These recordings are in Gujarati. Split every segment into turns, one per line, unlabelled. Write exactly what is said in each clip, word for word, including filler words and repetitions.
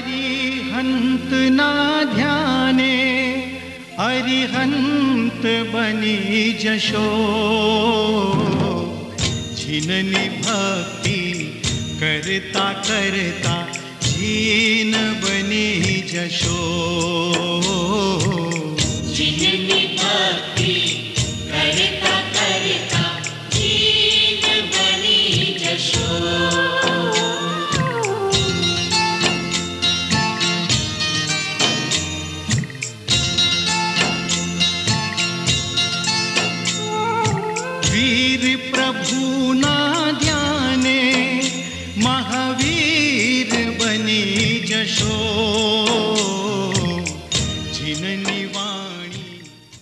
અરિહંત ના ધ્યાને અરિહંત બની જશો, જીનની ભક્તિ કરતા કરતા જીન બની જશો,
જીનની ભક્તિ કરતા કરતા જીન બની જશો.
વીર પ્રભુના ધ્યાને મહાવીર બની જશો, જીનની વાણી.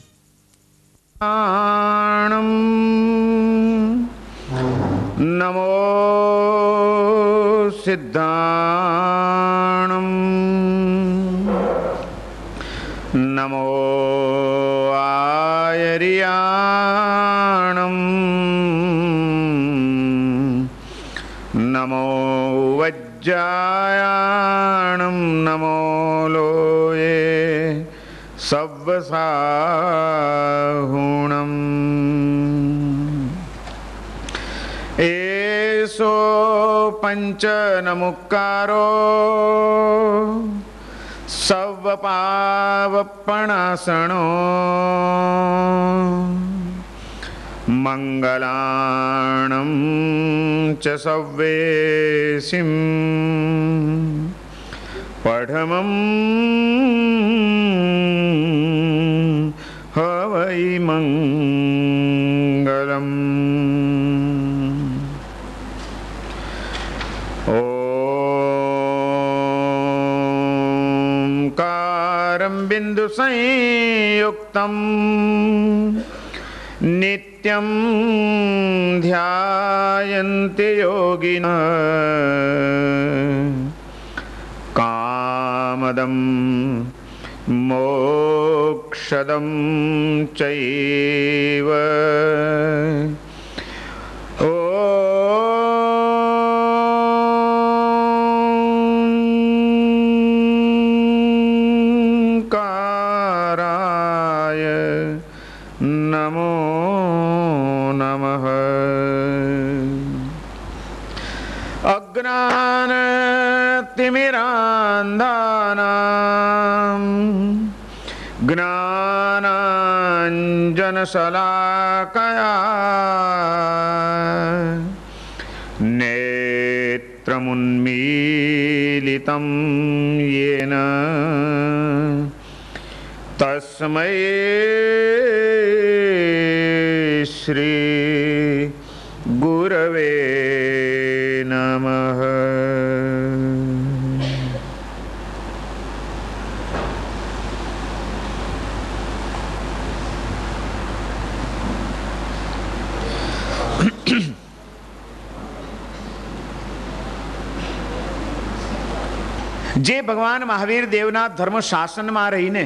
નમો સિદ્ધાણમ, નમો આયર્યાણમ, નમો વજ્જાયાણમ, નમો લોયે સવ્વસાહુણમ. એસો પંચનમુક્કારો સવ્વપાવપણાસણો, મંગલાણં ચ સવ્વેસિં પઢમં હવૈ મંગલમ. ઓંકારં બિંદુ સંયુક્તં નિત્યં ધ્યાયન્તિ યોગિનઃ, કામદં મોક્ષદં ચૈવ. ઓંકારાય નમો નમઃ. અજ્ઞાનતિમિરાંધાનાં જ્ઞાનાંજનશલાકયા નેત્રముન્મીલિतं येन તસ્મૈ શ્રી ગુરવે નમઃ. જે ભગવાન મહાવીર દેવના ધર્મ શાસનમાં રહીને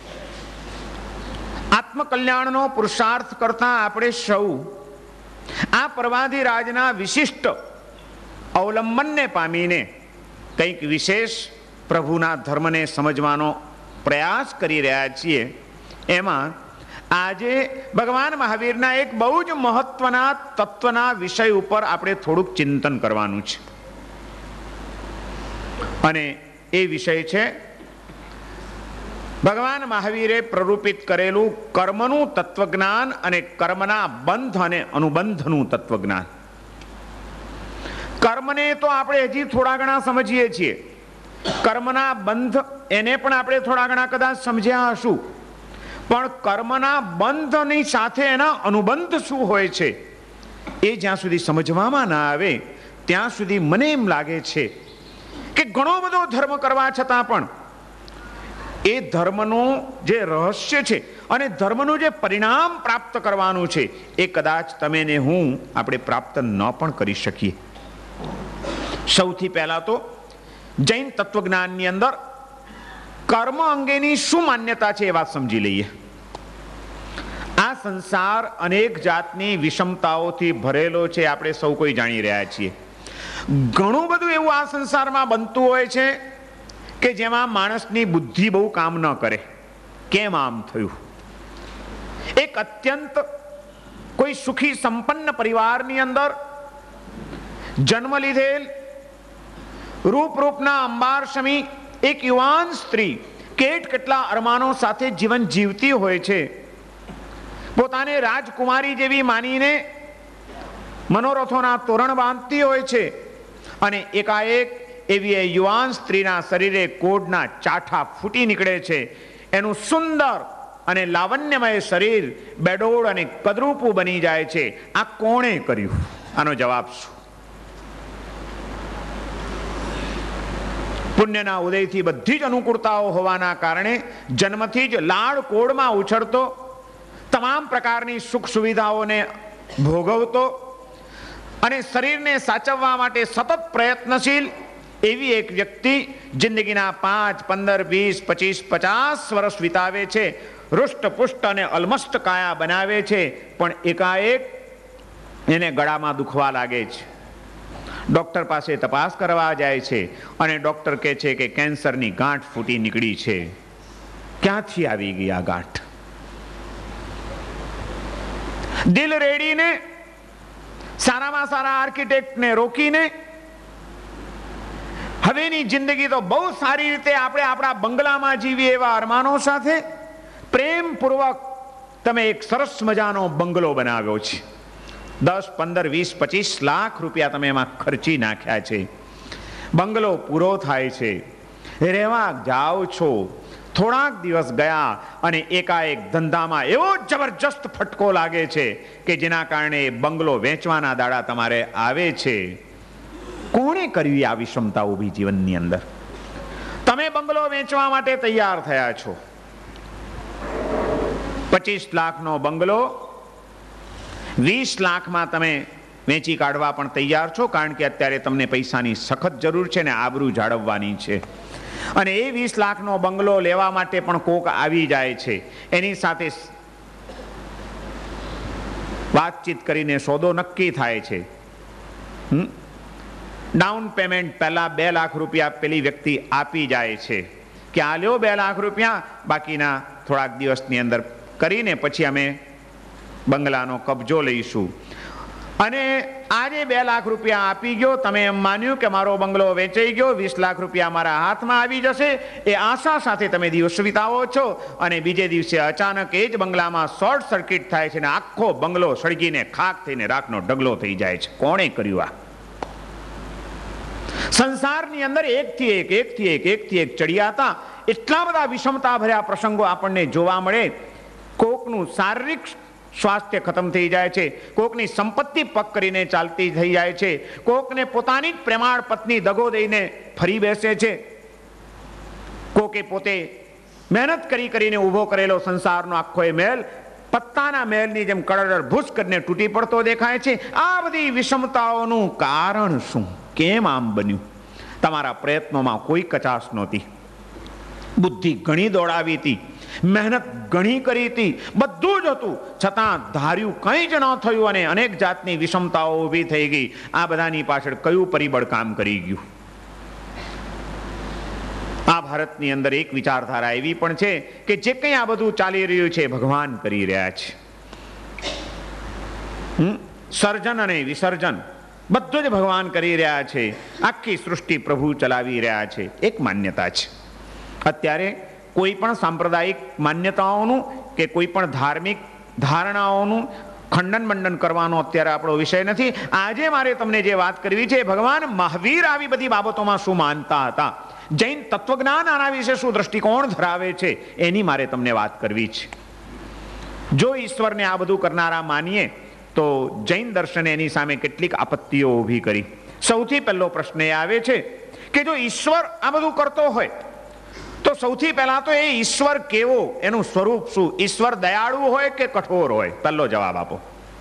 આત્મકલ્યાણનો પુરુષાર્થ કરતા આપણે સૌ આ પરમાધિરાજના વિશિષ્ટ અવલંબનને પામીને કંઈક વિશેષ પ્રભુના ધર્મને સમજવાનો પ્રયાસ કરી રહ્યા છીએ. એમાં આજે ભગવાન મહાવીરના એક બહુ જ મહત્વના તત્વના વિષય ઉપર આપણે થોડુંક ચિંતન કરવાનું છે, અને એ વિષય છે ભગવાન મહાવીરે પ્રરૂપિત કરેલું કર્મનું તત્વજ્ઞાન અને કર્મના બંધ અને અનુબંધનું તત્વજ્ઞાન. કર્મને તો આપણે હજી થોડા ઘણા સમજીએ છીએ, કર્મના બંધ એને પણ આપણે થોડા ઘણા કદાચ સમજ્યા હશું, પણ કર્મના બંધની સાથે એના અનુબંધ શું હોય છે એ જ્યાં સુધી સમજવામાં ના આવે ત્યાં સુધી મને એમ લાગે છે કે ઘણો બધો ધર્મ કરવા છતાં પણ એ ધર્મનું જે રહસ્ય છે અને ધર્મનું જે પરિણામ પ્રાપ્ત કરવાનું છે એ કદાચ તમે ને હું આપણે પ્રાપ્ત ન પણ કરી શકીએ. સૌથી પહેલા તો જૈન તત્વજ્ઞાનની અંદર કર્મ અંગેની શું માન્યતા છે એ વાત સમજી લઈએ. આ સંસાર અનેક જાતની વિષમતાઓથી ભરેલો છે, આપણે સૌ કોઈ જાણી રહ્યા છીએ. ઘણું બધું એવું આ સંસારમાં બનતું હોય છે કે જેમાં માણસની બુદ્ધિ બહુ કામ ન કરે. કેમ આમ થયું? એક અત્યંત કોઈ સુખી સંપન્ન પરિવારની અંદર જન્મ લીધેલ રૂપ રૂપના અંબાર સમી એક યુવાન સ્ત્રી કેટ કેટલા અરમાનો સાથે જીવન જીવતી હોય છે. પોતાને રાજકુમારી જેવી માનીને મનોરથોના તોરણ બાંધતી હોય છે અને એકાએક એવી એ યુવાન સ્ત્રીના શરીરે કોઢના ચાઠા ફૂટી નીકળે છે. એનું સુંદર અને લાવણ્યમય શરીર બેડોળ અને કદરૂપું બની જાય છે. આ કોણે કર્યું? આનો જવાબ શું? પુણ્યના ઉદયથી બધી જ અનુકૂળતાઓ હોવાના કારણે જન્મથી જ લાડ કોળમાં ઉછળતો, તમામ પ્રકારની સુખ સુવિધાઓને ભોગવતો અને શરીરને સાચવવા માટે સતત પ્રયત્નશીલ એવી એક વ્યક્તિ જિંદગીના પાંચ પંદર વીસ પચીસ પચાસ વર્ષ વિતાવે છે. રૂષ્ટ પુષ્ટ અને અલમસ્ત કાયા બનાવે છે, પણ એકાએક એને ગળામાં દુખવા લાગે છે. ડોક્ટર પાસે તપાસ કરવા જાય છે અને ડોક્ટર કહે છે કે કેન્સરની ગાંઠ ફૂટી નીકળી છે. ક્યાંથી આવી ગઈ આ ગાંઠ? દિલ રેડીને, સારામાં સારા આર્કિટેક્ટને રોકીને હવેની જિંદગી તો બહુ સારી રીતે આપણે આપણા બંગલામાં જીવીએ એવા અરમાનો સાથે પ્રેમપૂર્વક તમે એક સરસ મજાનો બંગલો બનાવ્યો છે. દસ પંદર વીસ પચીસ લાખ રૂપિયા તમે એમાં ખર્ચી નાખ્યા છે. બંગલો પૂરો થાય છે, રહેવા જાઓ છો. થોડાક દિવસ ગયા અને એકાએક ધંધામાં એવો જબરજસ્ત ફટકો લાગે છે કે જેના કારણે બંગલો વેચવાના દાડા તમારે આવે છે. કોણે કર્યું આ વિષમતા ઊભી જીવનની અંદર? તમે બંગલો વેચવા માટે તૈયાર થયા છો. પચીસ લાખનો બંગલો વીસ લાખમાં તમે વેચી કાઢવા પણ તૈયાર છો, કારણ કે અત્યારે તમને પૈસાની સખત જરૂર છે ને આબરૂ જાળવવાની છે. અને એ વીસ લાખનો બંગલો લેવા માટે પણ કોક આવી જાય છે. એની સાથે વાતચીત કરીને સોદો નક્કી થાય છે. ડાઉન પેમેન્ટ પહેલા બે લાખ રૂપિયા પેલી વ્યક્તિ આપી જાય છે કે આ લ્યો બે લાખ રૂપિયા, બાકીના થોડાક દિવસની અંદર કરીને પછી અમે બંગલાનો કબજો લઈશું. અને આજે બે લાખ રૂપિયા આપી ગયો, તમે એમ માન્યું કે મારો બંગલો વેચાઈ ગયો, વીસ લાખ રૂપિયા મારા હાથમાં આવી જશે, એ આશા સાથે તમે દિવસ વિતાવો છો. અને બીજે દિવસે અચાનક એ જ બંગલામાં શોર્ટ સર્કિટ થાય છે ને આખો બંગલો સળગીને ખાક થઈને રાખનો ઢગલો થઈ જાય છે. કોણે કર્યું આ? સંસારની અંદર એકથી એક એકથી એક એકથી એક ચડિયાતા એટલા બધા વિષમતા ભર્યા પ્રસંગો આપણને જોવા મળે. કોકનું શારીરિક સ્વાસ્થ્ય ખતમ થઈ જાય છે, કોકની સંપત્તિ પક કરીને ચાલતી થઈ જાય છે, કોકને પોતાની જ પ્રેમાળ પત્ની દગો દઈને ફરી બેસે છે, કોકે પોતે મહેનત કરી કરીને ઊભો કરેલો સંસારનો આખો એ મહેલ પત્તાના મહેલની જેમ કડર ભૂસ કરીને તૂટી પડતો દેખાય છે. આ બધી વિષમતાઓનું કારણ શું? કેમ આમ બન્યું? તમારા પ્રયત્નોમાં કોઈ કચાશ નહોતી, બુદ્ધિ ઘણી દોડાવી હતી, મહેનત ઘણી કરી હતી, બધું જ હતું, છતાં ધાર્યું કંઈ જ ન થયું અને અનેક જાતની વિષમતાઓ ઊભી થઈ ગઈ. આ બધાની પાછળ કયું પરિબળ કામ કરી ગયું? આ ભારતની અંદર એક વિચારધારા એવી પણ છે કે જે કંઈ આ બધું ચાલી રહ્યું છે ભગવાન કરી રહ્યા છે. સર્જન અને વિસર્જન બધું જ ભગવાન કરી રહ્યા છે. આખી સૃષ્ટિ પ્રભુ ચલાવી રહ્યા છે. એક માન્યતા છે. અત્યારે કોઈ પણ સાંપ્રદાયિક માન્યતાઓનું કે કોઈ પણ ધાર્મિક ધારણાઓનું ખંડન મંડન કરવાનો અત્યારે આપણો વિષય નથી. આજે મારે તમને જે વાત કરવી છે, ભગવાન મહાવીર આવી બધી બાબતોમાં શું માનતા હતા, જૈન તત્વજ્ઞાન આના વિશે શું દ્રષ્ટિકોણ ધરાવે છે, એની મારે તમને વાત કરવી છે. જો ઈશ્વરને આ બધું કરનારા માનીએ તો જૈન દર્શને એની સામે કેટલીક આપત્તિઓ ઊભી કરી. સૌથી પહેલો પ્રશ્ન એ આવે છે કે જો ઈશ્વર આ બધું કરતો હોય તો સૌથી પહેલા તો એ ઈશ્વર કેવો, એનું સ્વરૂપ શું? ઈશ્વર દયાળુ હોય કે કઠોર હોય? પહેલો જવાબ આપો.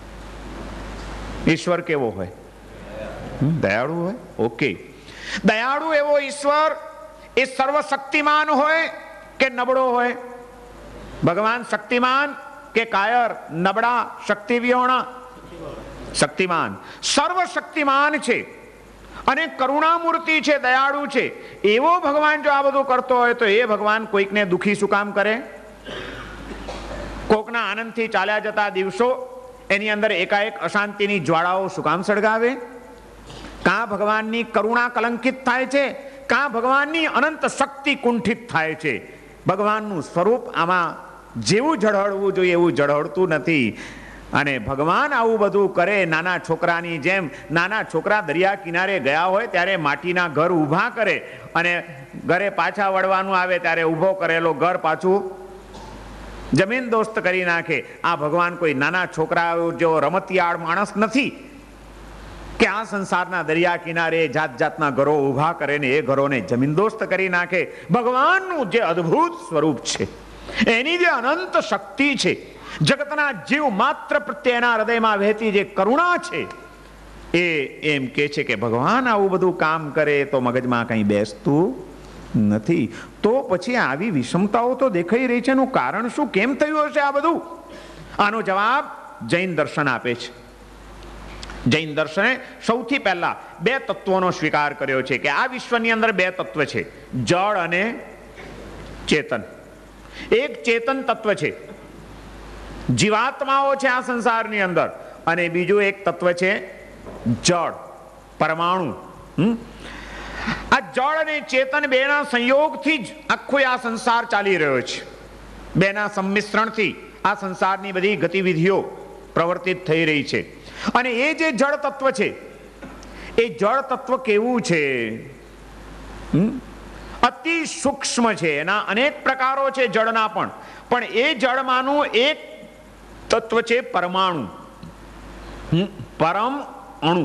ઈશ્વર કેવો હોય? દયાળુ હોય. ઓકે, દયાળુ એવો ઈશ્વર એ સર્વશક્તિમાન હોય કે નબળો હોય? ભગવાન શક્તિમાન કે કાયર, નબળા, શક્તિ વિહોણા? શક્તિમાન. સર્વશક્તિમાન છે અને કરુણામૂર્તિ છે, દયાળુ છે, એવો ભગવાન જો આ બધું કરતો હોય તો એ ભગવાન કોઈકને દુખી શું કામ કરે? કોકના આનંદથી ચાલ્યા જતા દિવસો એની અંદર એકાએક અશાંતિની જ્વાળાઓ શું કામ સળગાવે? કાં ભગવાનની કરુણા કલંકિત થાય છે, કાં ભગવાનની અનંત શક્તિ કુંઠિત થાય છે. ભગવાનનું સ્વરૂપ આમાં જેવું ઝળહળવું જોઈએ એવું ઝળહળતું નથી. અને ભગવાન આવું બધું કરે નાના છોકરાની જેમ. નાના છોકરા દરિયા કિનારે ગયા હોય ત્યારે માટીના ઘર ઊભા કરે અને ઘરે પાછા વળવાનું આવે ત્યારે ઊભો કરેલો ઘર પાછું જમીન દોસ્ત કરી નાખે. આ ભગવાન કોઈ નાના છોકરાઓ જેવો રમતિયાળ માણસ નથી કે આ સંસારના દરિયા કિનારે જાત જાતના ઘરો ઊભા કરે ને એ ઘરોને જમીન દોસ્ત કરી નાખે. ભગવાનનું જે અદ્ભુત સ્વરૂપ છે, એની જે અનંત શક્તિ છે, જગતના જીવ માત્ર પ્રત્યે એના હૃદયમાં વહેતી જે કરુણા છે, એ એમ કે છે કે ભગવાન આવું બધું કામ કરે તો મગજમાં કંઈ બેસતું નથી. તો પછી આવી વિષમતાઓ તો દેખાઈ રહી છે, એનું કારણ શું? કેમ થયું હશે આ બધું? આનો જવાબ જૈન દર્શન આપે છે. જૈન દર્શને સૌથી પહેલા બે તત્વોનો સ્વીકાર કર્યો છે કે આ વિશ્વની અંદર બે તત્વ છે, જળ અને ચેતન. એક ચેતન તત્વ છે, જીવાત્માઓ છે આ સંસારની અંદર, અને બીજું એક તત્વ છે જળ, પરમાણુ. આ જળ અને ચેતન બેના સંયોગથી જ આખો આ સંસાર ચાલી રહ્યો છે. બેના સંમિશ્રણથી આ સંસારની બધી ગતિવિધિઓ પ્રવર્તિત થઈ રહી છે. અને એ જે જળ તત્વ છે, એ જળ તત્વ કેવું છે? અતિ સૂક્ષ્મ છે. એના અનેક પ્રકારો છે જળના, પણ પણ એ જળમાંનું એક તત્વ છે પરમાણુ, પરમ અણુ.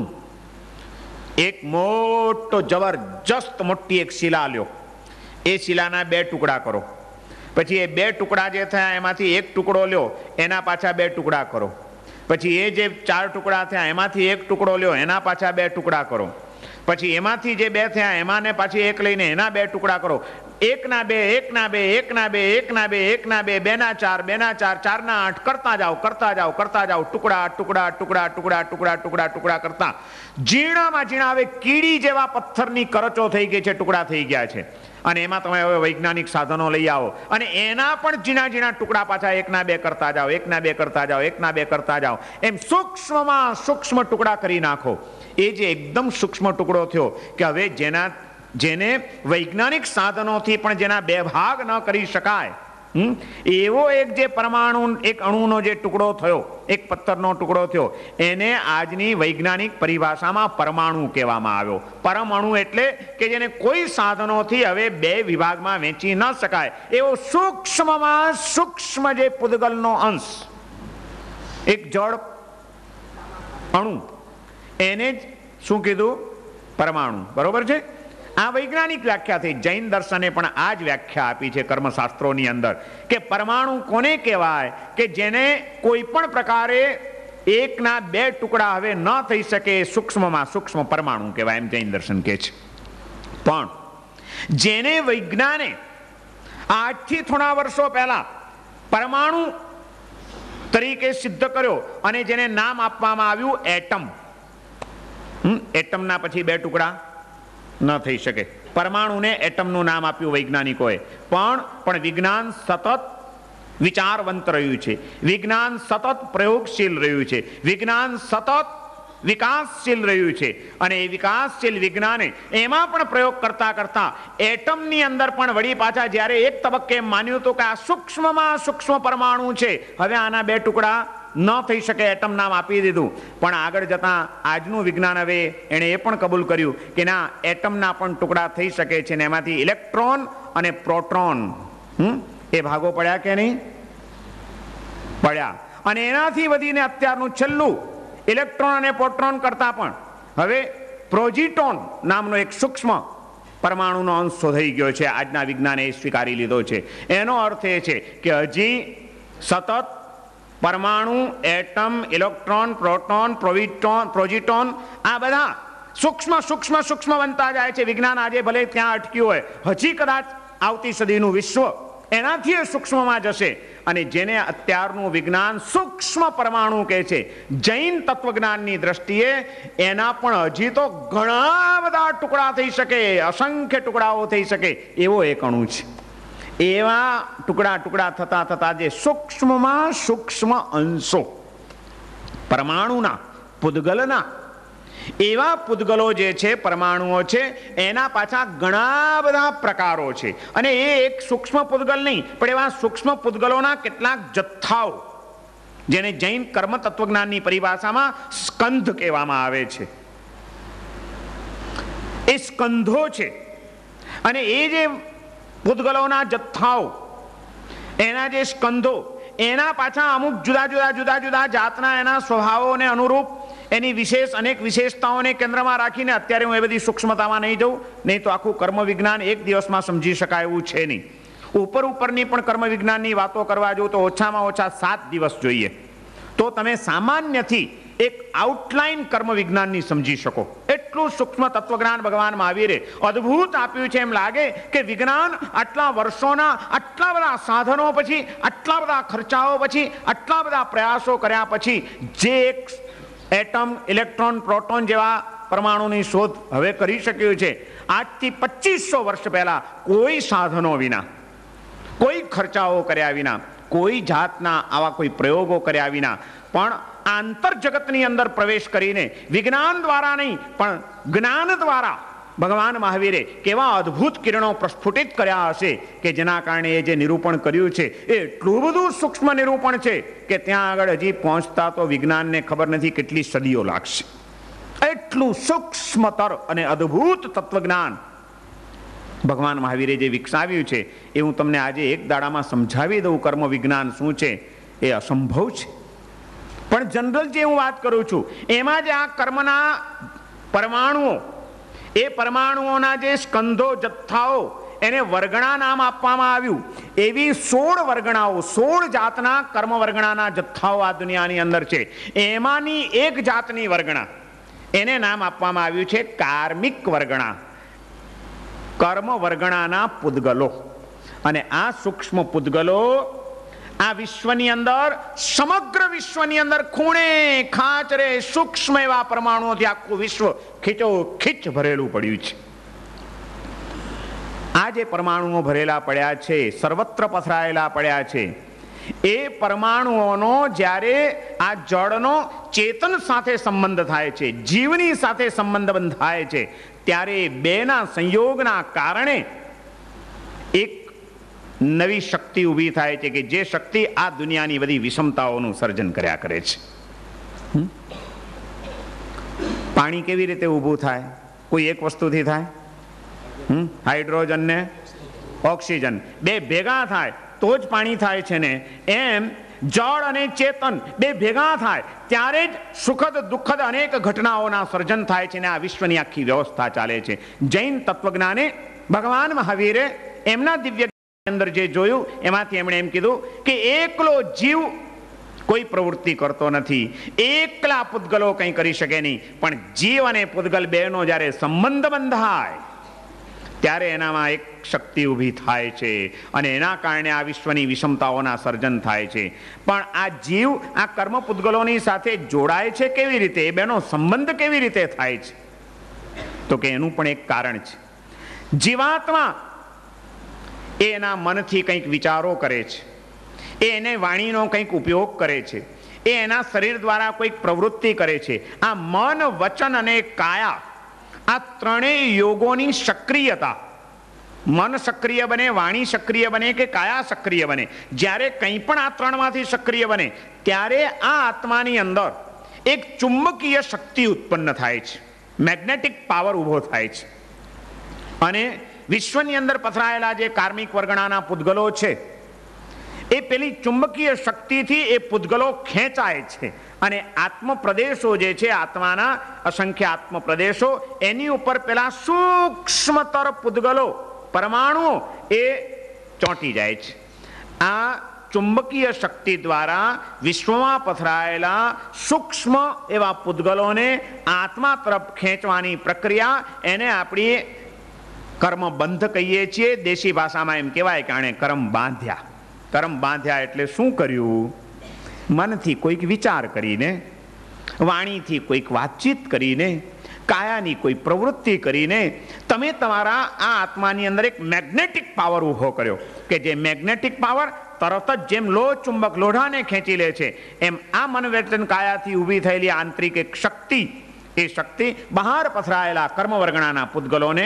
એક મોટો જબરજસ્ત મોટી એક શિલા લ્યો, એ શિલાના બે ટુકડા કરો, પછી એ બે ટુકડા જે થયા એમાંથી એક ટુકડો લ્યો, એના પાછા બે ટુકડા કરો, પછી એ જે ચાર ટુકડા થયા એમાંથી એક ટુકડો લ્યો, એના પાછા બે ટુકડા કરો, પછી એમાંથી જે બે થયા એમાંને પાછી એક લઈને એના બે ટુકડા કરો. એકના બે, એકના બે, એકના બે, એકના બે, એકના બે, બેના ચાર, બેના ચાર, ચારના આઠ, કરતા જાઓ કરતા જાઓ કરતા જાઓ, ટુકડા ટુકડા ટુકડા ટુકડા ટુકડા ટુકડા ટુકડા કરતા ઝીણામાં ઝીણા હવે કીડી જેવા પથ્થરની કરચો થઈ ગઈ છે, ટુકડા થઈ ગયા છે. અને એમાં તમે હવે વૈજ્ઞાનિક સાધનો લઈ આવો અને એના પણ ઝીણા ઝીણા ટુકડા પાછા એકના બે કરતા જાઓ, એકના બે કરતા જાઓ, એકના બે કરતા જાઓ, એમ સૂક્ષ્મમાં સૂક્ષ્મ ટુકડા કરી નાખો. એ જે એકદમ સૂક્ષ્મ ટુકડો થયો કે હવે જેના જેને વૈજ્ઞાનિક સાધનોથી પણ જેના બે ભાગ ન કરી શકાય, એવો એક જે પરમાણુ, એક અણુનો જે ટુકડો થયો, એક પથ્થરનો ટુકડો થયો, એને આજની વૈજ્ઞાનિક પરિભાષામાં પરમાણુ કહેવામાં આવ્યો. પરમાણુ એટલે કે જેને કોઈ સાધનોથી હવે બે વિભાગમાં વહેંચી ન શકાય એવો સૂક્ષ્મમાં સૂક્ષ્મ જે પૂદગલનો અંશ, એક જળ અણુ, એને જ શું કીધું? પરમાણુ. બરોબર છે? આ વૈજ્ઞાનિક વ્યાખ્યા થઈ. જૈન દર્શને પણ આ જ વ્યાખ્યા આપી છે કર્મશાસ્ત્રોની અંદર કે પરમાણુ કોને કહેવાય? કે જેને કોઈ પણ પ્રકારે એકના બે ટુકડા હવે ન થઈ શકે, સૂક્ષ્મમાં સૂક્ષ્મ પરમાણુ કહેવાય, એમ જૈન દર્શન કહે છે. પણ જેને વૈજ્ઞાને આજથી થોડા વર્ષો પહેલા પરમાણુ તરીકે સિદ્ધ કર્યો અને જેને નામ આપવામાં આવ્યું એટમ. એટમના પછી બે ટુકડા ન થઈ શકે. પરમાણુને એટમનું નામ આપ્યું વૈજ્ઞાનિકોએ. પણ પણ વિજ્ઞાન સતત વિચારવંત રહ્યું છે, વિજ્ઞાન સતત પ્રયોગશીલ રહ્યું છે, વિજ્ઞાન સતત વિકાસશીલ રહ્યું છે. અને એ વિકાસશીલ વિજ્ઞાને એમાં પણ પ્રયોગ કરતા કરતા એટમની અંદર પણ વળી પાછા જ્યારે એક તબક્કે માન્યું હતું કે આ સૂક્ષ્મમાં સૂક્ષ્મ પરમાણુ છે, હવે આના બે ટુકડા ન થઈ શકે, એટમ નામ આપી દીધું. પણ આગળ જતા આજનું વિજ્ઞાન હવે એણે એ પણ કબૂલ કર્યું કે ના, એટમના પણ ટુકડા થઈ શકે છે, ને એમાંથી ઇલેક્ટ્રોન અને પ્રોટોન એ ભાગો પડ્યા કે નહીં? પડ્યા. અને એનાથી વધીને અત્યારનું છેલ્લું ઇલેક્ટ્રોન અને પ્રોટોન કરતા પણ હવે પ્રોજીટોન નામનો એક સૂક્ષ્મ પરમાણુનો અંશ થઈ ગયો છે. આજના વિજ્ઞાને એ સ્વીકારી લીધો છે. એનો અર્થ એ છે કે હજી સતત પરમાણુ, એટમ, ઇલેક્ટ્રોન, પ્રોટોન, પ્રોવિટોન, પ્રોજીટોન આ બધા સૂક્ષ્મ સૂક્ષ્મ સૂક્ષ્મ બનતા જાય છે. વિજ્ઞાન આજે ભલે ત્યાં અટક્યું હોય, હજી કદાચ આવતી સદીનું વિશ્વ એનાથી એ સૂક્ષ્મમાં જશે. અને જેને અત્યારનું વિજ્ઞાન સૂક્ષ્મ પરમાણુ કહે છે, જૈન તત્વજ્ઞાનની દ્રષ્ટિએ એના પણ હજી તો ઘણા બધા ટુકડા થઈ શકે, અસંખ્ય ટુકડાઓ થઈ શકે એવો એક અણુ છે. એવા ટુકડા ટુકડા થતા થતા જે સૂક્ષ્મમાં સૂક્ષ્મ અંશો પરમાણુના, પૂદગલના, એવા પૂદગલો જે છે, પરમાણુઓ છે, એના પાછા ઘણા બધા પ્રકારો છે. અને એ એક સૂક્ષ્મ પૂદગલ નહીં, પણ એવા સૂક્ષ્મ પૂદગલોના કેટલાક જથ્થાઓ, જેને જૈન કર્મ તત્વજ્ઞાનની પરિભાષામાં સ્કંધ કહેવામાં આવે છે, એ સ્કંધો છે. અને એ જે પૂદગલોના જથ્થાઓ, એના જે સ્કંધો, એના પાછા અમુક જુદા જુદા જુદા જુદા જાતના એના સ્વભાવોને અનુરૂપ એની વિશેષ અનેક વિશેષતાઓને કેન્દ્રમાં રાખીને, અત્યારે હું એ બધી સૂક્ષ્મતામાં નહીં જઉં, નહીં તો આખું કર્મ વિજ્ઞાન એક દિવસમાં સમજી શકાય એવું છે નહીં. ઉપર ઉપરની પણ કર્મ વિજ્ઞાનની વાતો કરવા જાઉં તો ઓછામાં ઓછા સાત દિવસ જોઈએ, તો તમે સામાન્યથી એક આઉટલાઈન કર્મ વિજ્ઞાનની સમજી શકો. એટલું સૂક્ષ્મ તત્વજ્ઞાન ભગવાન મહાવીરે અદ્ભુત આપ્યું છે. એમ લાગે કે વિજ્ઞાન આટલા વર્ષોના, આટલા બધા સાધનો પછી, આટલા બધા ખર્ચાઓ પછી, આટલા બધા પ્રયાસો કર્યા પછી જે એક એટમ, ઇલેક્ટ્રોન, પ્રોટોન જેવા પરમાણુની શોધ હવે કરી શક્યું છે, આજથી પચીસો વર્ષ પહેલા કોઈ સાધનો વિના, કોઈ ખર્ચાઓ કર્યા વિના, કોઈ જાતના આવા કોઈ પ્રયોગો કર્યા વિના પણ આંતર જગતની અંદર પ્રવેશ કરીને વિજ્ઞાન દ્વારા નહીં પણ જ્ઞાન દ્વારા ભગવાન મહાવીરે કેવા અદ્ભુત કિરણો પ્રસ્ફુટિત કર્યા હશે કે જેના કારણે એ જે નિરૂપણ કર્યું છે એ એટલું બધું સૂક્ષ્મ નિરૂપણ છે કે ત્યાં આગળ હજી પહોંચતા તો વિજ્ઞાનને ખબર નથી કેટલી સદીઓ લાગશે. એટલું સૂક્ષ્મતર અને અદ્ભુત તત્વજ્ઞાન ભગવાન મહાવીરે જે વિકસાવ્યું છે એ હું તમને આજે એક દાડામાં સમજાવી દઉં. કર્મ વિજ્ઞાન શું છે એ અસંભવ છે, પણ જનરલ જે હું વાત કરું છું એમાં જે આ કર્મના પરમાણુઓ, એ પરમાણુઓના જે સ્કંધો, જથ્થાઓ, એને વર્ગણા નામ આપવામાં આવ્યું. એવી સોળ વર્ગણાઓ, સોળ જાતના કર્મ વર્ગણાના જથ્થાઓ આ દુનિયાની અંદર છે. એમાંની એક જાતની વર્ગણા, એને નામ આપવામાં આવ્યું છે કાર્મિક વર્ગણા, કર્મ વર્ગણાના પૂદગલો. અને આ સૂક્ષ્મ પૂદગલો આ વિશ્વની અંદર, સમગ્ર વિશ્વની અંદર ખૂણે ખાંચરે સૂક્ષ્મ એવા પરમાણુઓથી આખું વિશ્વ ખીચો ખીચ ભરેલું પડ્યું છે. આ જે પરમાણુઓ ભરેલા પડ્યા છે, સર્વત્ર પથરાયેલા પડ્યા છે, એ પરમાણુઓનો જ્યારે આ જળનો ચેતન સાથે સંબંધ થાય છે, જીવની સાથે સંબંધ બંધાય છે, ત્યારે બેના સંયોગના કારણે એક નવી શક્તિ ઊભી થાય છે કે જે શક્તિ આ દુનિયાની બધી વિષમતાઓનું સર્જન કર્યા કરે છે. પાણી કેવી રીતે ઊભું થાય? કોઈ એક વસ્તુથી થાય. હાઇડ્રોજન ને ઓક્સિજન બે ભેગા થાય તો જ પાણી થાય છે ને, એમ જળ અને ચેતન બે ભેગા થાય ત્યારે જ સુખદ દુઃખદ અનેક ઘટનાઓના સર્જન થાય છે ને આ વિશ્વની આખી વ્યવસ્થા ચાલે છે. જૈન તત્વજ્ઞાને ભગવાન મહાવીરે એમના દિવ્ય અંદર જે જોયું એમાંથી એમણે એમ કીધું કે એકલો જીવ કોઈ પ્રવૃત્તિ કરતો નથી, એકલા પૂદગલો કંઈ કરી શકે નહીં, પણ જીવ અને પૂદગલ બેનો જ્યારે સંબંધ બંધાય ત્યારે એનામાં એક શક્તિ ઊભી થાય છે અને એના કારણે આ વિશ્વની વિષમતાઓના સર્જન થાય છે. પણ આ જીવ આ કર્મ પૂદગલોની સાથે જોડાય છે કેવી રીતે, એ બેનો સંબંધ કેવી રીતે થાય છે? તો કે એનું પણ એક કારણ છે. જીવાત્મા એ એના મનથી કંઈક વિચારો કરે છે, એ એને વાણીનો કંઈક ઉપયોગ કરે છે, એ એના શરીર દ્વારા કોઈક પ્રવૃત્તિ કરે છે. આ મન, વચન અને કાયા, આ ત્રણેય યોગોની સક્રિયતા, મન સક્રિય બને, વાણી સક્રિય બને કે કાયા સક્રિય બને, જ્યારે કંઈ પણ આ ત્રણમાંથી સક્રિય બને ત્યારે આ આત્માની અંદર એક ચુંબકીય શક્તિ ઉત્પન્ન થાય છે, મેગ્નેટિક પાવર ઊભો થાય છે. અને વિશ્વની અંદર પથરાયેલા જે કાર્મિક વર્ગણાના પૂદગલો છે એ પેલી ચુંબકીય શક્તિથી એ પૂદગલો ખેંચાય છે અને આત્મ પ્રદેશો જે છે, આત્માના અસંખ્ય આત્મ પ્રદેશો, એની ઉપર પેલા સૂક્ષ્મતર પૂદગલો, પરમાણુઓ એ ચોંટી જાય છે. આ ચુંબકીય શક્તિ દ્વારા વિશ્વમાં પથરાયેલા સૂક્ષ્મ એવા પૂદગલોને આત્મા તરફ ખેંચવાની પ્રક્રિયા, એને આપણી કર્મ બંધ કહીએ છીએ, દેશી ભાષામાં એમ કહેવાય કે આણે કર્મ બાંધ્યા. કર્મ બાંધ્યા એટલે શું કર્યું? મનથી કોઈક વિચાર કરીને, વાણીથી કોઈક વાતચીત કરીને, કાયાની કોઈ પ્રવૃત્તિ કરીને તમે તમારા આ આત્માની અંદર એક મેગ્નેટિક પાવર ઊભો કર્યો કે જે મેગ્નેટિક પાવર તરત જ જેમ લોહ ચુંબક લોઢાને ખેંચી લે છે એમ આ મનોવેતન કાયાથી ઊભી થયેલી આંતરિક એક શક્તિ, એ શક્તિ બહાર પથરાયેલા કર્મવર્ગણાના પૂતગલોને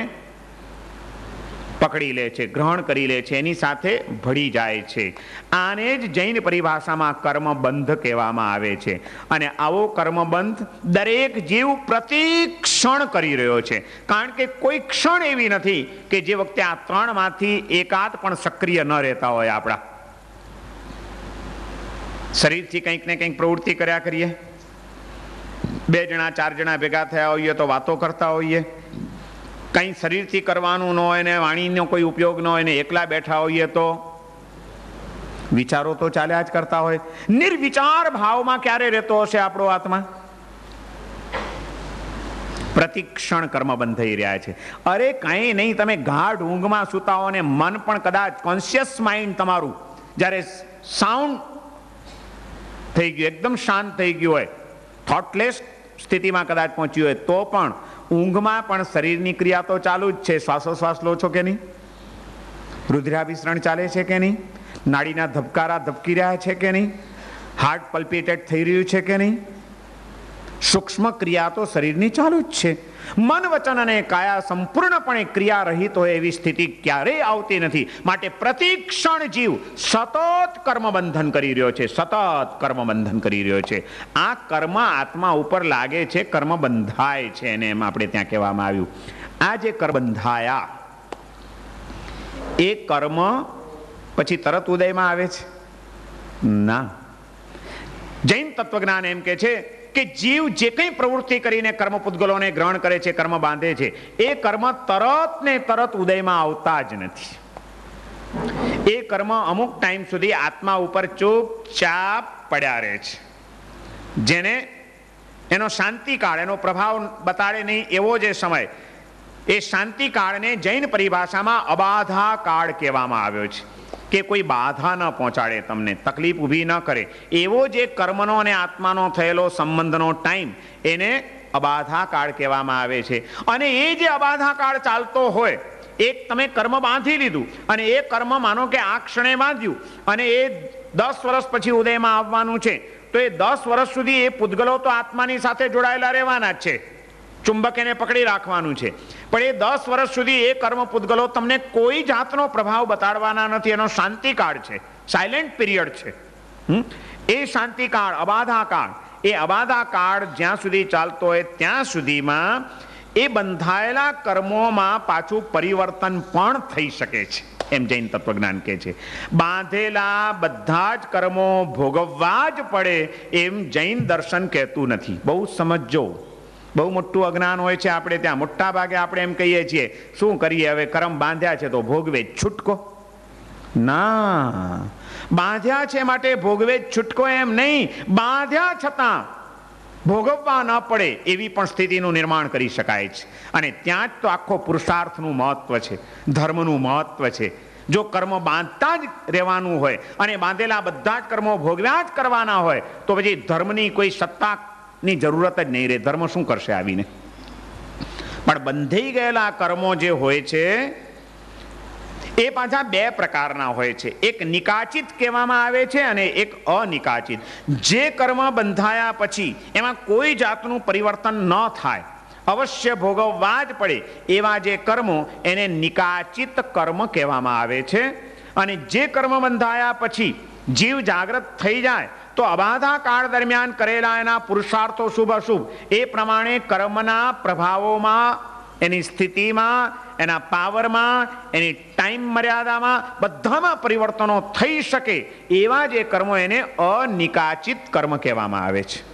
પકડી લે છે, ગ્રહણ કરી લે છે, એની સાથે ભળી જાય છે. આને જ જૈન પરિભાષામાં કર્મબંધ કહેવામાં આવે છે. અને આવો કર્મબંધ દરેક જીવ પ્રતિ ક્ષણ કરી રહ્યો છે, કારણ કે કોઈ ક્ષણ એવી નથી કે જે વખતે આ ત્રણમાંથી એકાદ પણ સક્રિય ન રહેતા હોય. આપણા શરીરથી કંઈક ને કંઈક પ્રવૃત્તિ કર્યા કરીએ, બે જણા ચાર જણા ભેગા થયા હોઈએ તો વાતો કરતા હોઈએ, કંઈ શરીરથી કરવાનું ન હોય ને વાણીનો કોઈ ઉપયોગ ન હોય ને એકલા બેઠા હોઈએ તો વિચારો તો ચાલ્યા જ કરતા હોય. નિર્વિચાર ભાવમાં ક્યારે રહેતો હશે આપણો આત્મા? પ્રતિક્ષણ કર્મ બંધ થઈ રહ્યા છે. અરે કંઈ નહીં, તમે ગાઢ ઊંઘમાં સૂતા હો ને મન પણ કદાચ કોન્શિયસ માઇન્ડ તમારું જ્યારે સાઉન્ડ થઈ ગયું, એકદમ શાંત થઈ ગયું હોય, થોટલેસ સ્થિતિમાં કદાચ પહોંચ્યું હોય, તો પણ ઊંઘમાં પણ શરીરની ક્રિયા તો ચાલુ જ છે. શ્વાસોશ્વાસ લો છો કે નહીં? રુધિરાભિસરણ ચાલે છે કે નહીં? નાડીના ધબકારા ધબકી રહ્યા છે કે નહીં? હાર્ટ પલ્પિટેટ થઈ રહ્યું છે કે નહીં? સૂક્ષ્મ ક્રિયા તો શરીરની ચાલુ જ છે. મન વચન અને કાયા સંપૂર્ણપણે ક્રિયા રહિત હોય એવી સ્થિતિ ક્યારેય આવતી નથી. માટે પ્રતિક્ષણ જીવ સતત કર્મ બંધન કરી રહ્યો છે, સતત કર્મ બંધન કરી રહ્યો છે. આ કર્મ આત્મા ઉપર લાગે છે, કર્મ બંધાય છે, એને એમ આપણે ત્યાં કહેવામાં આવ્યું. આ જે કર્મ બંધાયા એ કર્મ પછી તરત ઉદયમાં આવે છે? ના. જૈન તત્વજ્ઞાન એમ કે છે કે જીવ જે કંઈ પ્રવૃત્તિ કરીને કર્મ પૂતગલોને ગ્રહણ કરે છે, કર્મ બાંધે છે, એ કર્મ તરત ને તરત ઉદયમાં આવતા જ નથી. એ કર્મ અમુક ટાઈમ સુધી આત્મા ઉપર ચૂપચાપ પડ્યા રહે છે, જેને એનો શાંતિકાળ, એનો પ્રભાવ બતાડે નહીં એવો જે સમય, એ શાંતિકાળને જૈન પરિભાષામાં અબાધા કાળ કહેવામાં આવ્યો છે. કે કોઈ બાધા ન પહોંચાડે, તમને તકલીફ ઊભી ન કરે, એવો જે કર્મનો અને આત્માનો થયેલો સંબંધનો ટાઈમ, એને અબાધા કાળ કહેવામાં આવે છે. અને એ જે અબાધા કાળ ચાલતો હોય, એક તમે કર્મ બાંધી લીધું અને એ કર્મ માનો કે આ ક્ષણે બાંધ્યું અને એ દસ વર્ષ પછી ઉદયમાં આવવાનું છે, તો એ દસ વર્ષ સુધી એ પૂતગલો તો આત્માની સાથે જોડાયેલા રહેવાના જ છે, ચુંબક એને પકડી રાખવાનું છે. પણ એ દસ વર્ષ સુધી એ કર્મ પૂતગલો તમને કોઈ જાતનો પ્રભાવ બતાડવાના નથી. એનો શાંતિકાળ છે, સાયલેન્ટ પીરિયડ છે. એ શાંતિકાળ, અબાધા કાળ, એ અબાધા કાળ જ્યાં સુધી ચાલતો હોય ત્યાં સુધીમાં એ બંધાયેલા કર્મોમાં પાછું પરિવર્તન પણ થઈ શકે છે, એમ જૈન તત્વજ્ઞાન કહે છે. બાંધેલા બધા જ કર્મો ભોગવવા જ પડે એમ જૈન દર્શન કહેતું નથી. બહુ સમજો, બહુ મોટું અજ્ઞાન હોય છે આપણે ત્યાં. મોટા ભાગે આપણે એમ કહીએ છીએ, શું કરીએ હવે, કર્મ બાંધ્યા છે તો ભોગવે જ છૂટકો. ના, બાંધ્યા છે માટે ભોગવે જ છૂટકો એમ નહીં, બાંધ્યા છતાં ભોગવવા ન પડે એવી પણ સ્થિતિનું નિર્માણ કરી શકાય છે. અને ત્યાં જ તો આખો પુરુષાર્થનું મહત્વ છે, ધર્મનું મહત્વ છે. જો કર્મ બાંધતા જ રહેવાનું હોય અને બાંધેલા બધા જ કર્મો ભોગવ્યા જ કરવાના હોય તો પછી ધર્મની કોઈ સત્તા ની જરૂરત જ નહીં રહે. ધર્મ શું કરશે આવીને? પણ બંધાઈ ગયેલા કર્મો જે હોય છે એ પાછા બે પ્રકારના હોય છે. એક નિકાચિત કહેવામાં આવે છે અને એક અનિકાચિત. જે કર્મ બંધાયા પછી એમાં કોઈ જાતનું પરિવર્તન ન થાય, અવશ્ય ભોગવવા જ પડે એવા જે કર્મો, એને નિકાચિત કર્મ કહેવામાં આવે છે. અને જે કર્મ બંધાયા પછી જીવ જાગૃત થઈ જાય તો અબાધા કાળ દરમિયાન કરેલા એના પુરુષાર્થો શુભ અશુભ એ પ્રમાણે કર્મના પ્રભાવોમાં, એની સ્થિતિમાં, એના પાવરમાં, એની ટાઈમ મર્યાદામાં બધામાં પરિવર્તનો થઈ શકે એવા જે કર્મો, એને અનિકાચિત કર્મ કહેવામાં આવે છે.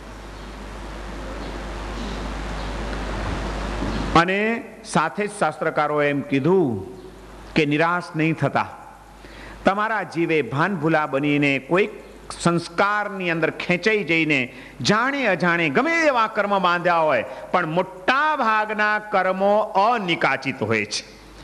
અને સાથે જ શાસ્ત્રકારોએ એમ કીધું કે નિરાશ નહીં થતા. તમારા જીવે ભાન ભૂલા બનીને કોઈક સંસ્કારની અંદર ખેંચાઈ જઈને જાણે અજાણે ગમે એવા કર્મ બાંધ્યા હોય, પણ મોટા ભાગના કર્મો અનિકાચિત હોય છે.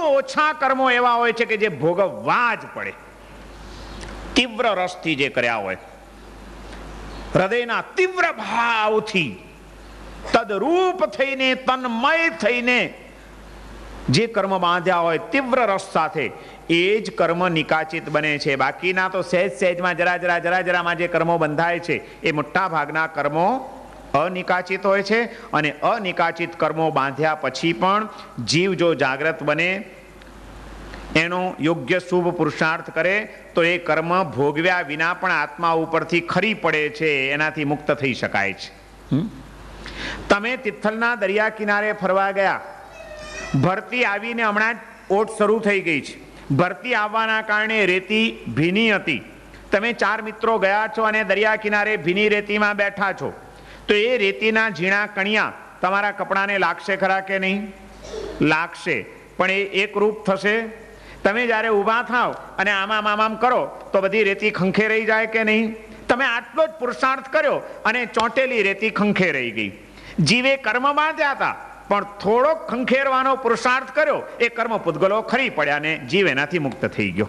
ઓછા કર્મો એવા હોય છે કે જે ભોગવવા જ પડે, તીવ્ર રસથી જે કર્યા હોય, હૃદયના તીવ્ર ભાવથી તદરૂપ થઈને તન્મય થઈને જે કર્મ બાંધ્યા હોય તીવ્ર રસ સાથે, એ જ કર્મ નિકાચિત બને છે. બાકીના તો સહેજ સહેજમાં જરા જરા જરા જરામાં જે કર્મો બંધાય છે એ મોટા ભાગના કર્મો અનિકાચિત હોય છે. અને અનિકાચિત કર્મો બાંધ્યા પછી પણ જીવ જો જાગ્રત બને, એનો યોગ્ય શુભ પુરુષાર્થ કરે તો એ કર્મ ભોગવ્યા વિના પણ આત્મા ઉપરથી ખરી પડે છે, એનાથી મુક્ત થઈ શકાય છે. તમે તિથલના દરિયા કિનારે ફરવા ગયા, ભરતી આવીને હમણાં જ ઓટ શરૂ થઈ ગઈ છે. ભરતી આવવાના કારણે રેતી ભીની હતી. તમે ચાર મિત્રો ગયા છો અને દરિયા કિનારે ભીની રેતીમાં બેઠા છો, તો એ રેતીના ઝીણા કણિયા તમારા કપડાને લાગશે ખરા કે નહીં? લાગશે, પણ એ એકરૂપ થશે? તમે જ્યારે ઊભા થાવ અને આમામ આમામ કરો તો બધી રેતી ખંખે રહી જાય કે નહીં? તમે આટલો જ પુરુષાર્થ કર્યો અને ચોંટેલી રેતી ખંખે રહી ગઈ. જીવે કર્મ બાંધ્યા હતા, પણ થોડોક ખંખેરવાનો પુરુષાર્થ કર્યો, એ કર્મ પૂતગલો ખરી પડ્યા ને જીવ એનાથી મુક્ત થઈ ગયો.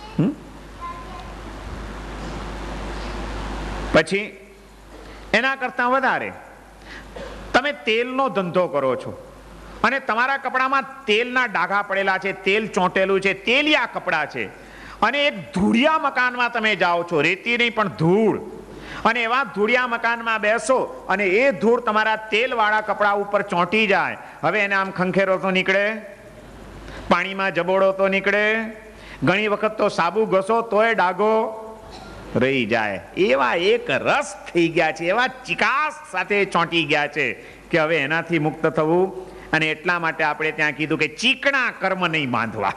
પછી એના કરતા વધારે તમે તેલનો ધંધો કરો છો અને તમારા કપડામાં તેલના ડાઘા પડેલા છે, તેલ ચોંટેલું છે, તેલિયા કપડા છે, અને એક ધૂળિયા મકાનમાં તમે જાઓ છો, રેતી નહીં પણ ધૂળ, અને એવા ધૂળિયા મકાનમાં બેસો અને એ ધૂળ તમારા તેલવાળા કપડા ઉપર ચોંટી જાય. હવે એને આમ ખંખેરો તો નીકળે, પાણીમાં જબોડો તો નીકળે, ઘણી વખત તો સાબુ ઘસો તોય ડાઘો રહી જાય. એવા એક રસ થઈ ગયા છે, એવા ચિકાસ સાથે ચોંટી ગયા છે કે હવે એનાથી મુક્ત થવું. અને એટલા માટે આપણે ત્યાં કીધું કે ચીકણા કર્મ નહીં બાંધવા.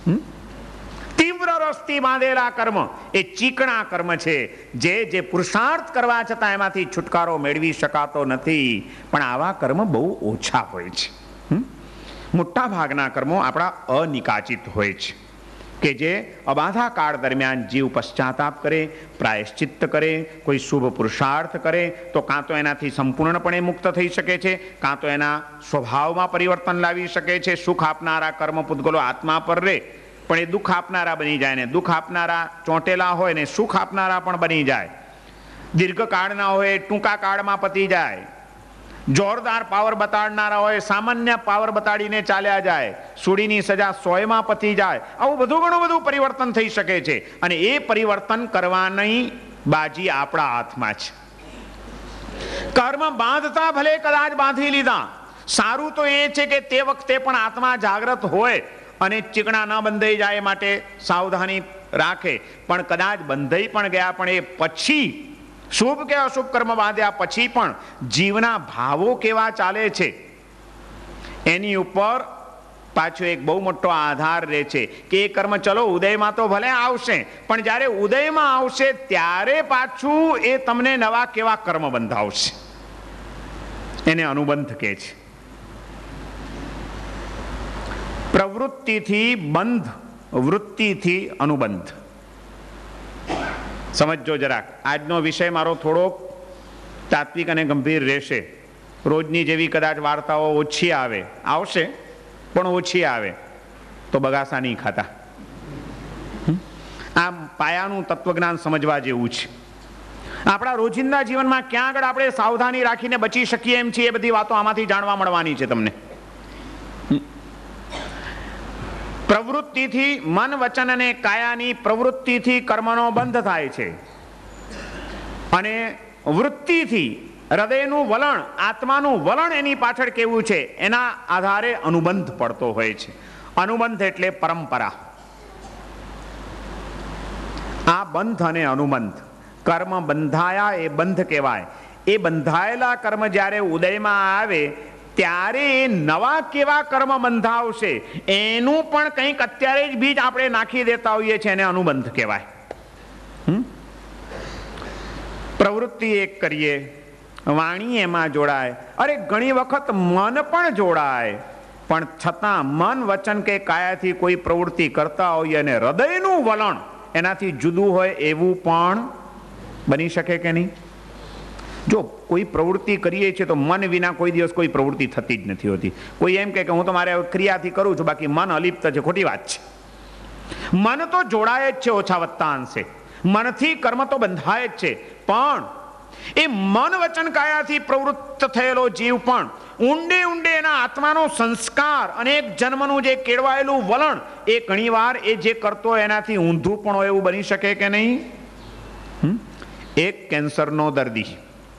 તીવ્ર રસથી બાંધેલા કર્મ એ ચીકણા કર્મ છે, જે જે પુરુષાર્થ કરવા છતાં એમાંથી છુટકારો મેળવી શકાતો નથી. પણ આવા કર્મ બહુ ઓછા હોય છે. મોટા ભાગના કર્મો આપણા અનિકાચિત હોય છે, કે જે અબાધા કાળ દરમિયાન જીવ પશ્ચાતાપ કરે, પ્રાયશ્ચિત્ત કરે, કોઈ શુભ પુરુષાર્થ કરે તો કાં તો એનાથી સંપૂર્ણપણે મુક્ત થઈ શકે છે, કાં તો એના સ્વભાવમાં પરિવર્તન લાવી શકે છે. સુખ આપનારા કર્મ પૂતગલો આત્મા પર રહે પણ એ દુઃખ આપનારા બની જાય, ને દુઃખ આપનારા ચોંટેલા હોય ને સુખ આપનારા પણ બની જાય. દીર્ઘકાળના હોય ટૂંકા કાળમાં પતી જાય, જોરદાર પાવર બતાડનારા હોય સામાન્ય પાવર બતાડીને ચાલ્યા જાય, સુડીની સજા સોયમાં પતી જાય. આવું બધું ઘણું બધું પરિવર્તન થઈ શકે છે, અને એ પરિવર્તન કરવાની બાજી આપણા હાથમાં છે. કર્મ બાંધતા ભલે કદાચ બાંધી લીધા, સારું તો એ છે કે તે વખતે પણ આત્મા જાગ્રત હોય અને ચીકણા ન બંધાઈ જાય માટે સાવધાની રાખે. પણ કદાચ બંધાઈ પણ ગયા, પણ એ પછી શુભ કે અશુભ કર્મ બાંધ્યા પછી પણ જીવના ભાવો કેવા ચાલે છે એની ઉપર પાછો એક બહુ મોટો આધાર રહે છે કે એ કર્મ ચલો ઉદયમાં તો ભલે આવશે, પણ જ્યારે ઉદયમાં આવશે ત્યારે પાછું એ તમને નવા કેવા કર્મ બંધાવશે. એને અનુબંધ કહે છે. પ્રવૃત્તિથી બંધ, વૃત્તિથી અનુબંધ. સમજો જરાક. આજનો વિષય મારો થોડોક તાત્વિક અને ગંભીર રહેશે. રોજની જેવી કદાચ વાર્તાઓ ઓછી આવે, આવશે પણ ઓછી આવે તો બગાસા નહીં ખાતા. આ પાયાનું તત્વજ્ઞાન સમજવા જેવું છે. આપણા રોજિંદા જીવનમાં ક્યાં આગળ આપણે સાવધાની રાખીને બચી શકીએ એમ છીએ, એ બધી વાતો આમાંથી જાણવા મળવાની છે તમને. પ્રવૃત્તિથી મન, વચન અને કાયાની પ્રવૃત્તિથી કર્મનો બંધ થાય છે, અને વૃત્તિથી હૃદયનું વલણ, આત્માનું વલણ એની પાછળ કેવું છે એના આધારે અનુબંધ પડતો હોય છે. અનુબંધ એટલે પરંપરા. આ બંધ અને અનુબંધ, કર્મ બંધાયા એ બંધ કહેવાય. એ બંધાયેલા કર્મ જ્યારે ઉદયમાં આવે ત્યારે એ નવા કેવા કર્મ બંધાવશે એનું પણ કંઈક અત્યારે જ બીજ આપણે નાખી દેતા હોઈએ છીએ, એને અનુબંધ કહેવાય. પ્રવૃત્તિ એક કરીએ, વાણી એમાં જોડાય, અરે ઘણી વખત મન પણ જોડાય, પણ છતાં મન, વચન કે કાયાથી કોઈ પ્રવૃત્તિ કરતા હોઈએ અને હૃદયનું વલણ એનાથી જુદું હોય એવું પણ બની શકે કે નહીં? જો કોઈ પ્રવૃત્તિ કરીએ છીએ તો મન વિના કોઈ દિવસ કોઈ પ્રવૃત્તિ થતી જ નથી હોતી. કોઈ એમ કહે કે હું તો મારે ક્રિયાથી કરું છું, બાકી મન અલિપ્ત છે, ખોટી વાત છે. મન તો જોડાય જ છે ઓછા વત્તા અંશે, મનથી કર્મ તો બંધાય જ છે, પણ એ મન વચન કાયાથી પ્રવૃત્ત થયેલો જીવ પણ ઊંડે ઊંડે એના આત્માનો સંસ્કાર અને એક જન્મનું જે કેળવાયેલું વલણ એ ઘણીવાર એ જે કરતો એનાથી ઊંધું પણ હોય એવું બની શકે કે નહીં. એક કેન્સરનો દર્દી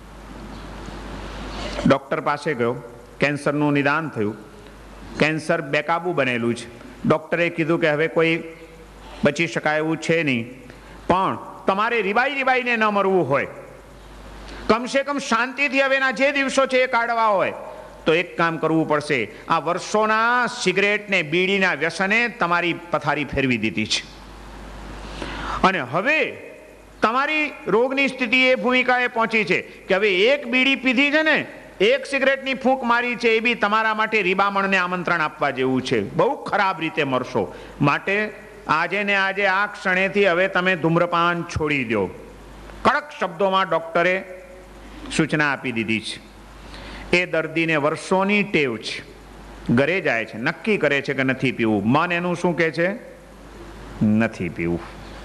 ડોક્ટર પાસે ગયો, કેન્સરનું નિદાન થયું, કેન્સર બેકાબુ બનેલું છે. ડોક્ટરે કીધું કે હવે કોઈ બચી શકાય એવું છે નહીં, પણ તમારે રીબાઈ રીબાઈને ન મરવું હોય, કમસે કમ શાંતિથી હવેના જે દિવસો છે એ કાઢવા હોય, તો એક કામ કરવું પડશે. આ વર્ષોના સિગરેટ ને બીડીના વ્યસને તમારી પથારી ફેરવી દીધી છે, અને હવે તમારી રોગની સ્થિતિ એ ભૂમિકાએ પહોંચી છે કે હવે એક બીડી પીધી છે ને, એક સિગરેટની ફૂંક મારી છે, એ બી તમારા માટે રીબામણને આમંત્રણ આપવા જેવું છે. બહુ ખરાબ રીતે મરશો. માટે આજે ને આજે આ ક્ષણેથી હવે તમે ધૂમ્રપાન છોડી દો. કડક શબ્દોમાં ડોક્ટરે સૂચના આપી દીધી છે. એ દર્દીને વર્ષોની ટેવ છે, ઘરે જાય છે, નક્કી કરે છે કે નથી પીવું, મન એનું શું કહે છે? નથી પીવું.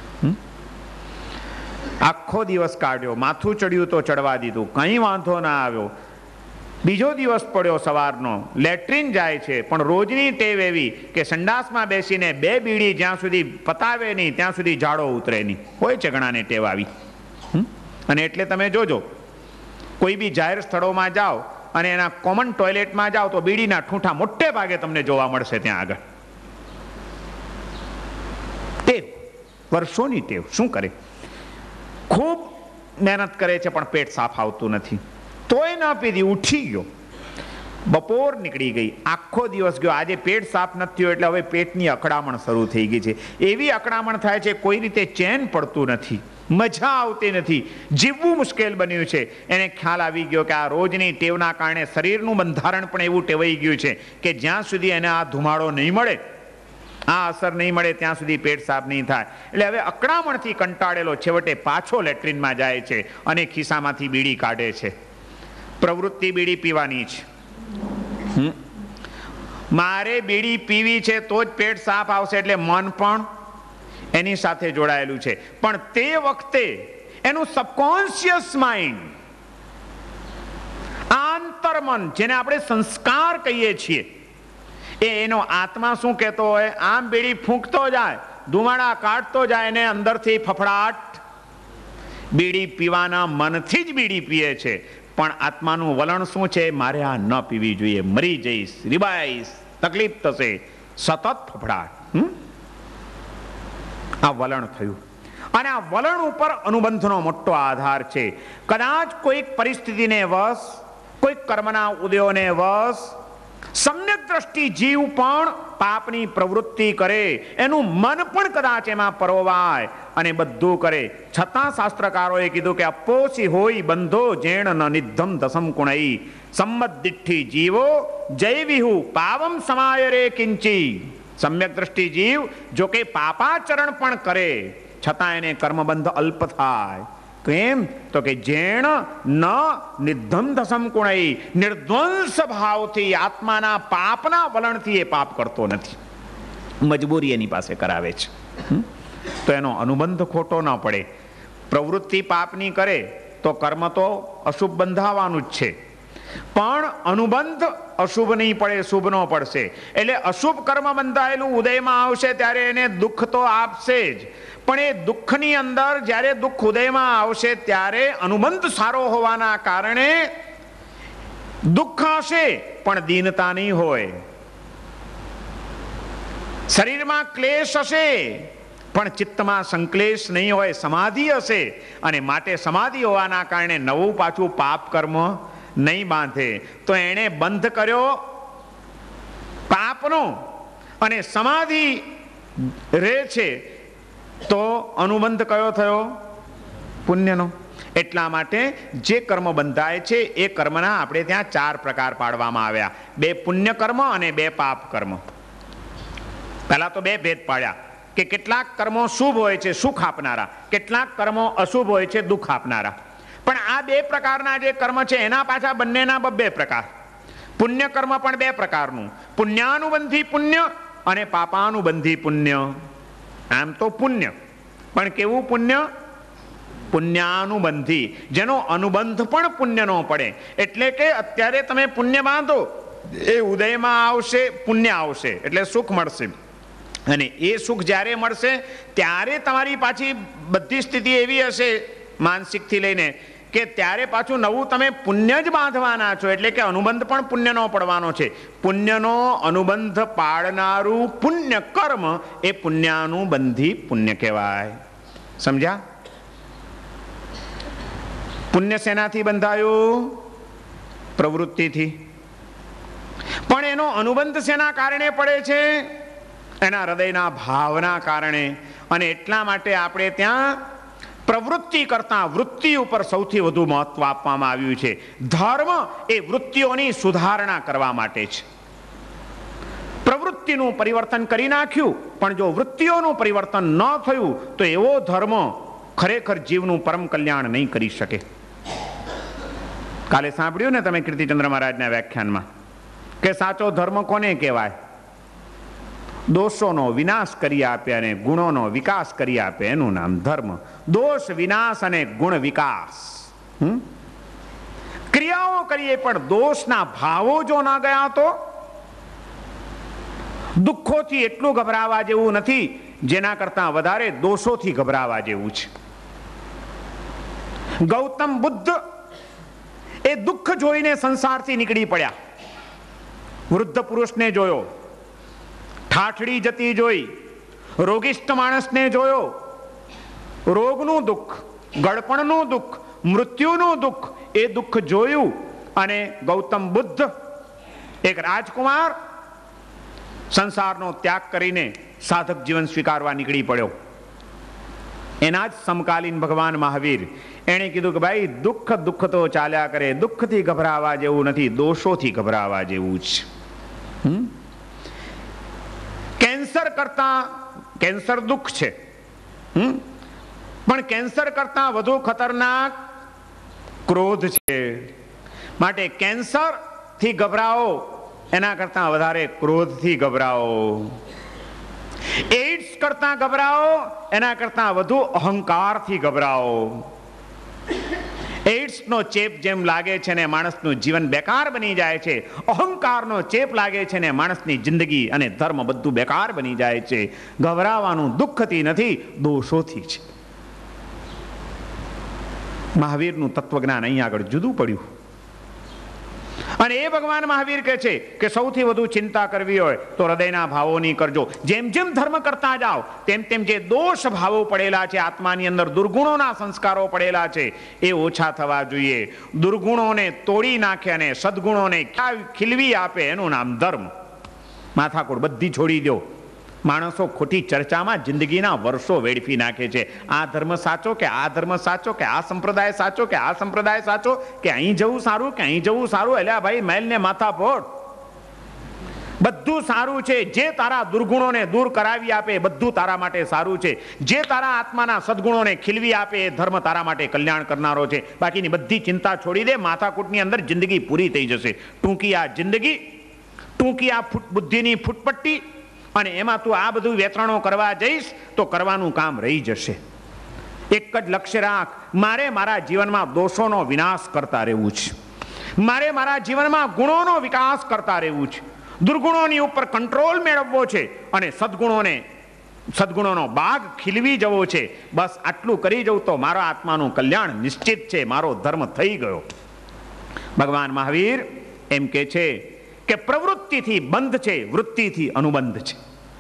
આખો દિવસ કાઢ્યો, માથું ચડ્યું તો ચડવા દીધું, કંઈ વાંધો ના આવ્યો. બીજો દિવસ પડ્યો, સવારનો લેટ્રિન જાય છે, પણ રોજની ટેવ એવી કે સંડાસમાં બેસીને બે બીડી જ્યાં સુધી પતાવે નહીં ત્યાં સુધી ઝાડો ઉતરે નહીં. હોય છે ઘણાને ટેવ આવી. અને એટલે તમે જોજો, કોઈ બી જાહેર સ્થળોમાં જાઓ અને એના કોમન ટોયલેટમાં જાઓ તો બીડીના ઠૂંઠા મોટે ભાગે તમને જોવા મળશે ત્યાં આગળ. ટેવ, વર્ષોની ટેવ. શું કરે? ખૂબ મહેનત કરે છે પણ પેટ સાફ આવતું નથી, તોય ના પીધી, ઉઠી ગયો, બપોર નીકળી ગઈ, આખો દિવસ ગયો, આજે પેટ સાફ નથી થયો એટલે હવે પેટની અકળામણ શરૂ થઈ ગઈ છે. એવી અકળામણ થાય છે, કોઈ રીતે ચેન પડતું નથી, મજા આવતી નથી, જીવવું મુશ્કેલ બન્યું છે. એને ખ્યાલ આવી ગયો કે આ રોજની ટેવના કારણે શરીરનું બંધારણ પણ એવું ટેવાઈ ગયું છે કે જ્યાં સુધી એને આ ધુમાડો નહીં મળે, આ અસર નહીં મળે ત્યાં સુધી પેટ સાફ નહીં થાય. એટલે હવે અકળામણથી કંટાળેલો છેવટે પાછો લેટ્રિનમાં જાય છે અને ખિસ્સામાંથી બીડી કાઢે છે. પ્રવૃત્તિ બીડી પીવાની છે. મારે બીડી પીવી છે તો જ પેટ સાફ આવશે, એટલે મન પણ એની સાથે જોડાયેલું છે. પણ તે વખતે એનું સબકોન્શિયસ માઇન્ડ, આંતરમન, જેને આપણે સંસ્કાર કહીએ છીએ, એ એનો આત્મા શું કહેતો હોય? આમ બીડી ફૂંકતો જાય, ધુમાડા કાઢતો જાય, એને અંદરથી ફફડાટ. બીડી પીવાના મનથી જ બીડી પીએ છે, પણ આત્માનું વલણ શું છે? મારે આ ન પીવી જોઈએ, મરી જઈશ, રીબાઈશ, તકલીફ થશે, સતત ફફડાટ. આ વલણ થયું. અને આ વલણ ઉપર અનુબંધનો મોટો આધાર છે. કદાચ કોઈક પરિસ્થિતિને વશ, કોઈક કર્મના ઉદયોને વશ સમ્યક દ્રષ્ટિ જીવ પણ પાપની પ્રવૃત્તિ કરે, એનું મન પણ કદાચ એમાં પરોવાય અને બધું કરે, છતાં શાસ્ત્રકારોએ કીધું કે અપોસી હોય બંધો જેણ ન નિધમ દસમ કુણઈ સંમત દિઠ્ઠી જીવો જૈવિહુ પાવમ સમાય રે કિંચી. સમ્યક દ્રષ્ટિ જીવ જો કે પાપાચરણ પણ કરે છતાં એને કર્મબંધ અલ્પ થાય. કેમ? તો કે જેણ ન નિધમ દસમ કુણઈ, નિર્ધ્વંસ ભાવથી, આત્માના પાપના વલણથી એ પાપ કરતો નથી, મજબૂરી એની પાસે કરાવે છે. તો એનો અનુબંધ ખોટો ન પડે. પ્રવૃત્તિ પાપની કરે તો કર્મ તો અશુભ બંધાવાનું જ છે, પણ અનુબંધ અશુભ નહીં પડે, શુભનો પડશે. એટલે અશુભ કર્મ બંધાયેલું ઉદયમાં આવશે ત્યારે એને દુઃખ તો આપશે જ, પણ એ દુઃખની અંદર જ્યારે દુઃખ ઉદયમાં આવશે ત્યારે અનુબંધ સારો હોવાના કારણે દુઃખ હશે પણ દીનતા નહીં હોય. શરીરમાં ક્લેશ હશે પણ ચિત્તમાં સંક્લેશ નહીં હોય, સમાધિ હશે, અને માટે સમાધિ હોવાના કારણે નવું પાછું પાપ કર્મ નહીં બાંધે. તો એણે બંધ કર્યો પાપનો અને સમાધિ રહે છે, તો અનુબંધ કયો થયો? પુણ્યનો. એટલા માટે જે કર્મ બંધાય છે એ કર્મના આપણે ત્યાં ચાર પ્રકાર પાડવામાં આવ્યા, બે પુણ્ય કર્મ અને બે પાપ કર્મ. પહેલા તો બે ભેદ પાડ્યા કે કેટલાક કર્મો શુભ હોય છે, સુખ આપનારા, કેટલાક કર્મો અશુભ હોય છે, દુઃખ આપનારા. પણ આ બે પ્રકારના જે કર્મ છે એના પાછા બંનેના બે પ્રકાર. પુણ્ય કર્મ પણ બે પ્રકારનું, પુણ્યાનુબંધી પુણ્ય અને પાપાનુબંધી પુણ્ય. આમ તો પુણ્ય, પણ કેવું પુણ્ય? પુણ્યાનુબંધી, જેનો અનુબંધ પણ પુણ્યનો પડે. એટલે કે અત્યારે તમે પુણ્ય બાંધો, એ ઉદયમાં આવશે, પુણ્ય આવશે એટલે સુખ મળશે, અને એ સુખ જ્યારે મળશે ત્યારે તમારી પાછી બધી સ્થિતિ એવી હશે માનસિકથી લઈને કે ત્યારે પાછું નવું તમે પુણ્ય જ બાંધવાના છો. એટલે કે અનુબંધ પણ પુણ્યનો પડવાનો છે. પુણ્યનો અનુબંધ પાડનારું પુણ્ય કર્મ એ પુણ્યાનુબંધી પુણ્ય કહેવાય. સમજ્યા? પુણ્ય શેનાથી બંધાયું? પ્રવૃત્તિથી. પણ એનો અનુબંધ શેના કારણે પડે છે? એના હૃદયના ભાવના કારણે. અને એટલા માટે આપણે ત્યાં પ્રવૃત્તિ કરતા વૃત્તિ ઉપર સૌથી વધુ મહત્વ આપવામાં આવ્યું છે. ધર્મ એ વૃત્તિઓની સુધારણા કરવા માટે છે. પ્રવૃત્તિનું પરિવર્તન કરી નાખ્યું, પણ જો વૃત્તિઓનું પરિવર્તન ન થયું તો એવો ધર્મ ખરેખર જીવનું પરમ કલ્યાણ નહીં કરી શકે. કાલે સાંભળ્યું ને તમે કીર્તિચંદ્ર મહારાજના વ્યાખ્યાનમાં કે સાચો ધર્મ કોને કહેવાય? દોષોનો વિનાશ કરી આપે અને ગુણોનો વિકાસ કરી આપે, એનું નામ ધર્મ. દોષ વિનાશ અને ગુણ વિકાસ. ક્રિયાઓ કરીએ પણ દોષના ભાવો જો ના ગયા તો દુઃખોથી એટલું ગભરાવા જેવું નથી જેના કરતા વધારે દોષોથી ગભરાવા જેવું છે. ગૌતમ બુદ્ધ એ દુઃખ જોઈને સંસારથી નીકળી પડ્યા. વૃદ્ધ પુરુષને જોયો, ઠાઠડી જતી જોઈ, રોગિષ્ઠ માણસને જોયો, રોગનું દુઃખ, ગળપણનું દુઃખ, મૃત્યુનું દુઃખ, એ દુઃખ જોયું અને ગૌતમ બુદ્ધ એક રાજકુમાર સંસારનો ત્યાગ કરીને સાધક જીવન સ્વીકારવા નીકળી પડ્યો. એના જ સમકાલીન ભગવાન મહાવીર એણે કીધું કે ભાઈ દુઃખ દુઃખ તો ચાલ્યા કરે, દુઃખથી ગભરાવા જેવું નથી, દોષોથી ગભરાવા જેવું છે. કેન્સર કરતા, કેન્સર દુઃખ છે, પણ કેન્સર કરતા વધુ ખતરનાક ક્રોધ છે. માટે કેન્સર થી ગભરાઓ એના કરતા વધારે ક્રોધથી ગભરાઓ. એઇડ્સ કરતા ગભરાઓ એના કરતા વધુ અહંકારથી ગભરાઓ. એઇડ્સનો ચેપ જેમ લાગે છે ને માણસનું જીવન બેકાર બની જાય છે, અહંકારનો ચેપ લાગે છે ને માણસની જિંદગી અને ધર્મ બધું બેકાર બની જાય છે. ગભરાવાનું દુઃખથી નથી, દોષોથી છે. મહાવીરનું તત્વજ્ઞાન અહીં આગળ જુદું પડ્યું. અને એ ભગવાન મહાવીર કહે છે કે સૌથી વધુ ચિંતા કરવી હોય તો હૃદયના ભાવોની કરજો. જેમ જેમ ધર્મ કરતા જાઓ તેમ તેમ જે દોષ ભાવો પડેલા છે, આત્માની અંદર દુર્ગુણોના સંસ્કારો પડેલા છે, એ ઓછા થવા જોઈએ. દુર્ગુણોને તોડી નાખે અને સદગુણોને ખીલવી આપે, એનું નામ ધર્મ. માથાકૂટ બધી છોડી દો. માણસો ખોટી ચર્ચામાં જિંદગીના વર્ષો વેડફી નાખે છે. આ ધર્મ સાચો કે આ ધર્મ સાચો કે આ સંપ્રદાય સાચો કે આ સંપ્રદાય સાચો કે અહીં જવું સારું કે અહીં જવું સારું. એટલે ભાઈ મેલ ને માથા ફોડ. બધું સારું છે. જે તારા દુર્ગુણોને દૂર કરાવી આપે બધું તારા માટે સારું છે. જે તારા આત્માના સદગુણોને ખીલવી આપે એ ધર્મ તારા માટે કલ્યાણ કરનારો છે. બાકીની બધી ચિંતા છોડી દે. માથાકૂટની અંદર જિંદગી પૂરી થઈ જશે. ટૂંકી આ જિંદગી, ટૂંકી આ બુદ્ધિની ફૂટપટ્ટી, અને એમાં તું આ બધું વેતરણો કરવા જઈશ તો કરવાનું કામ રહી જશે. એક જ લક્ષ્ય રાખ, મારે મારા જીવનમાં દોષોનો વિનાશ કરતા રહેવું છે. મારે મારા જીવનમાં ગુણોનો વિકાસ કરતા રહેવું છે. દુર્ગુણોની ઉપર કંટ્રોલ મેળવવો છે અને સદગુણોને સદગુણોનો બાગ ખીલવી જવો છે. બસ આટલું કરી જવું તો મારા આત્માનું કલ્યાણ નિશ્ચિત છે, મારો ધર્મ થઈ ગયો. ભગવાન મહાવીર એમ કે છે કે પ્રવૃત્તિથી બંધ છે, વૃત્તિથી અનુબંધ છે.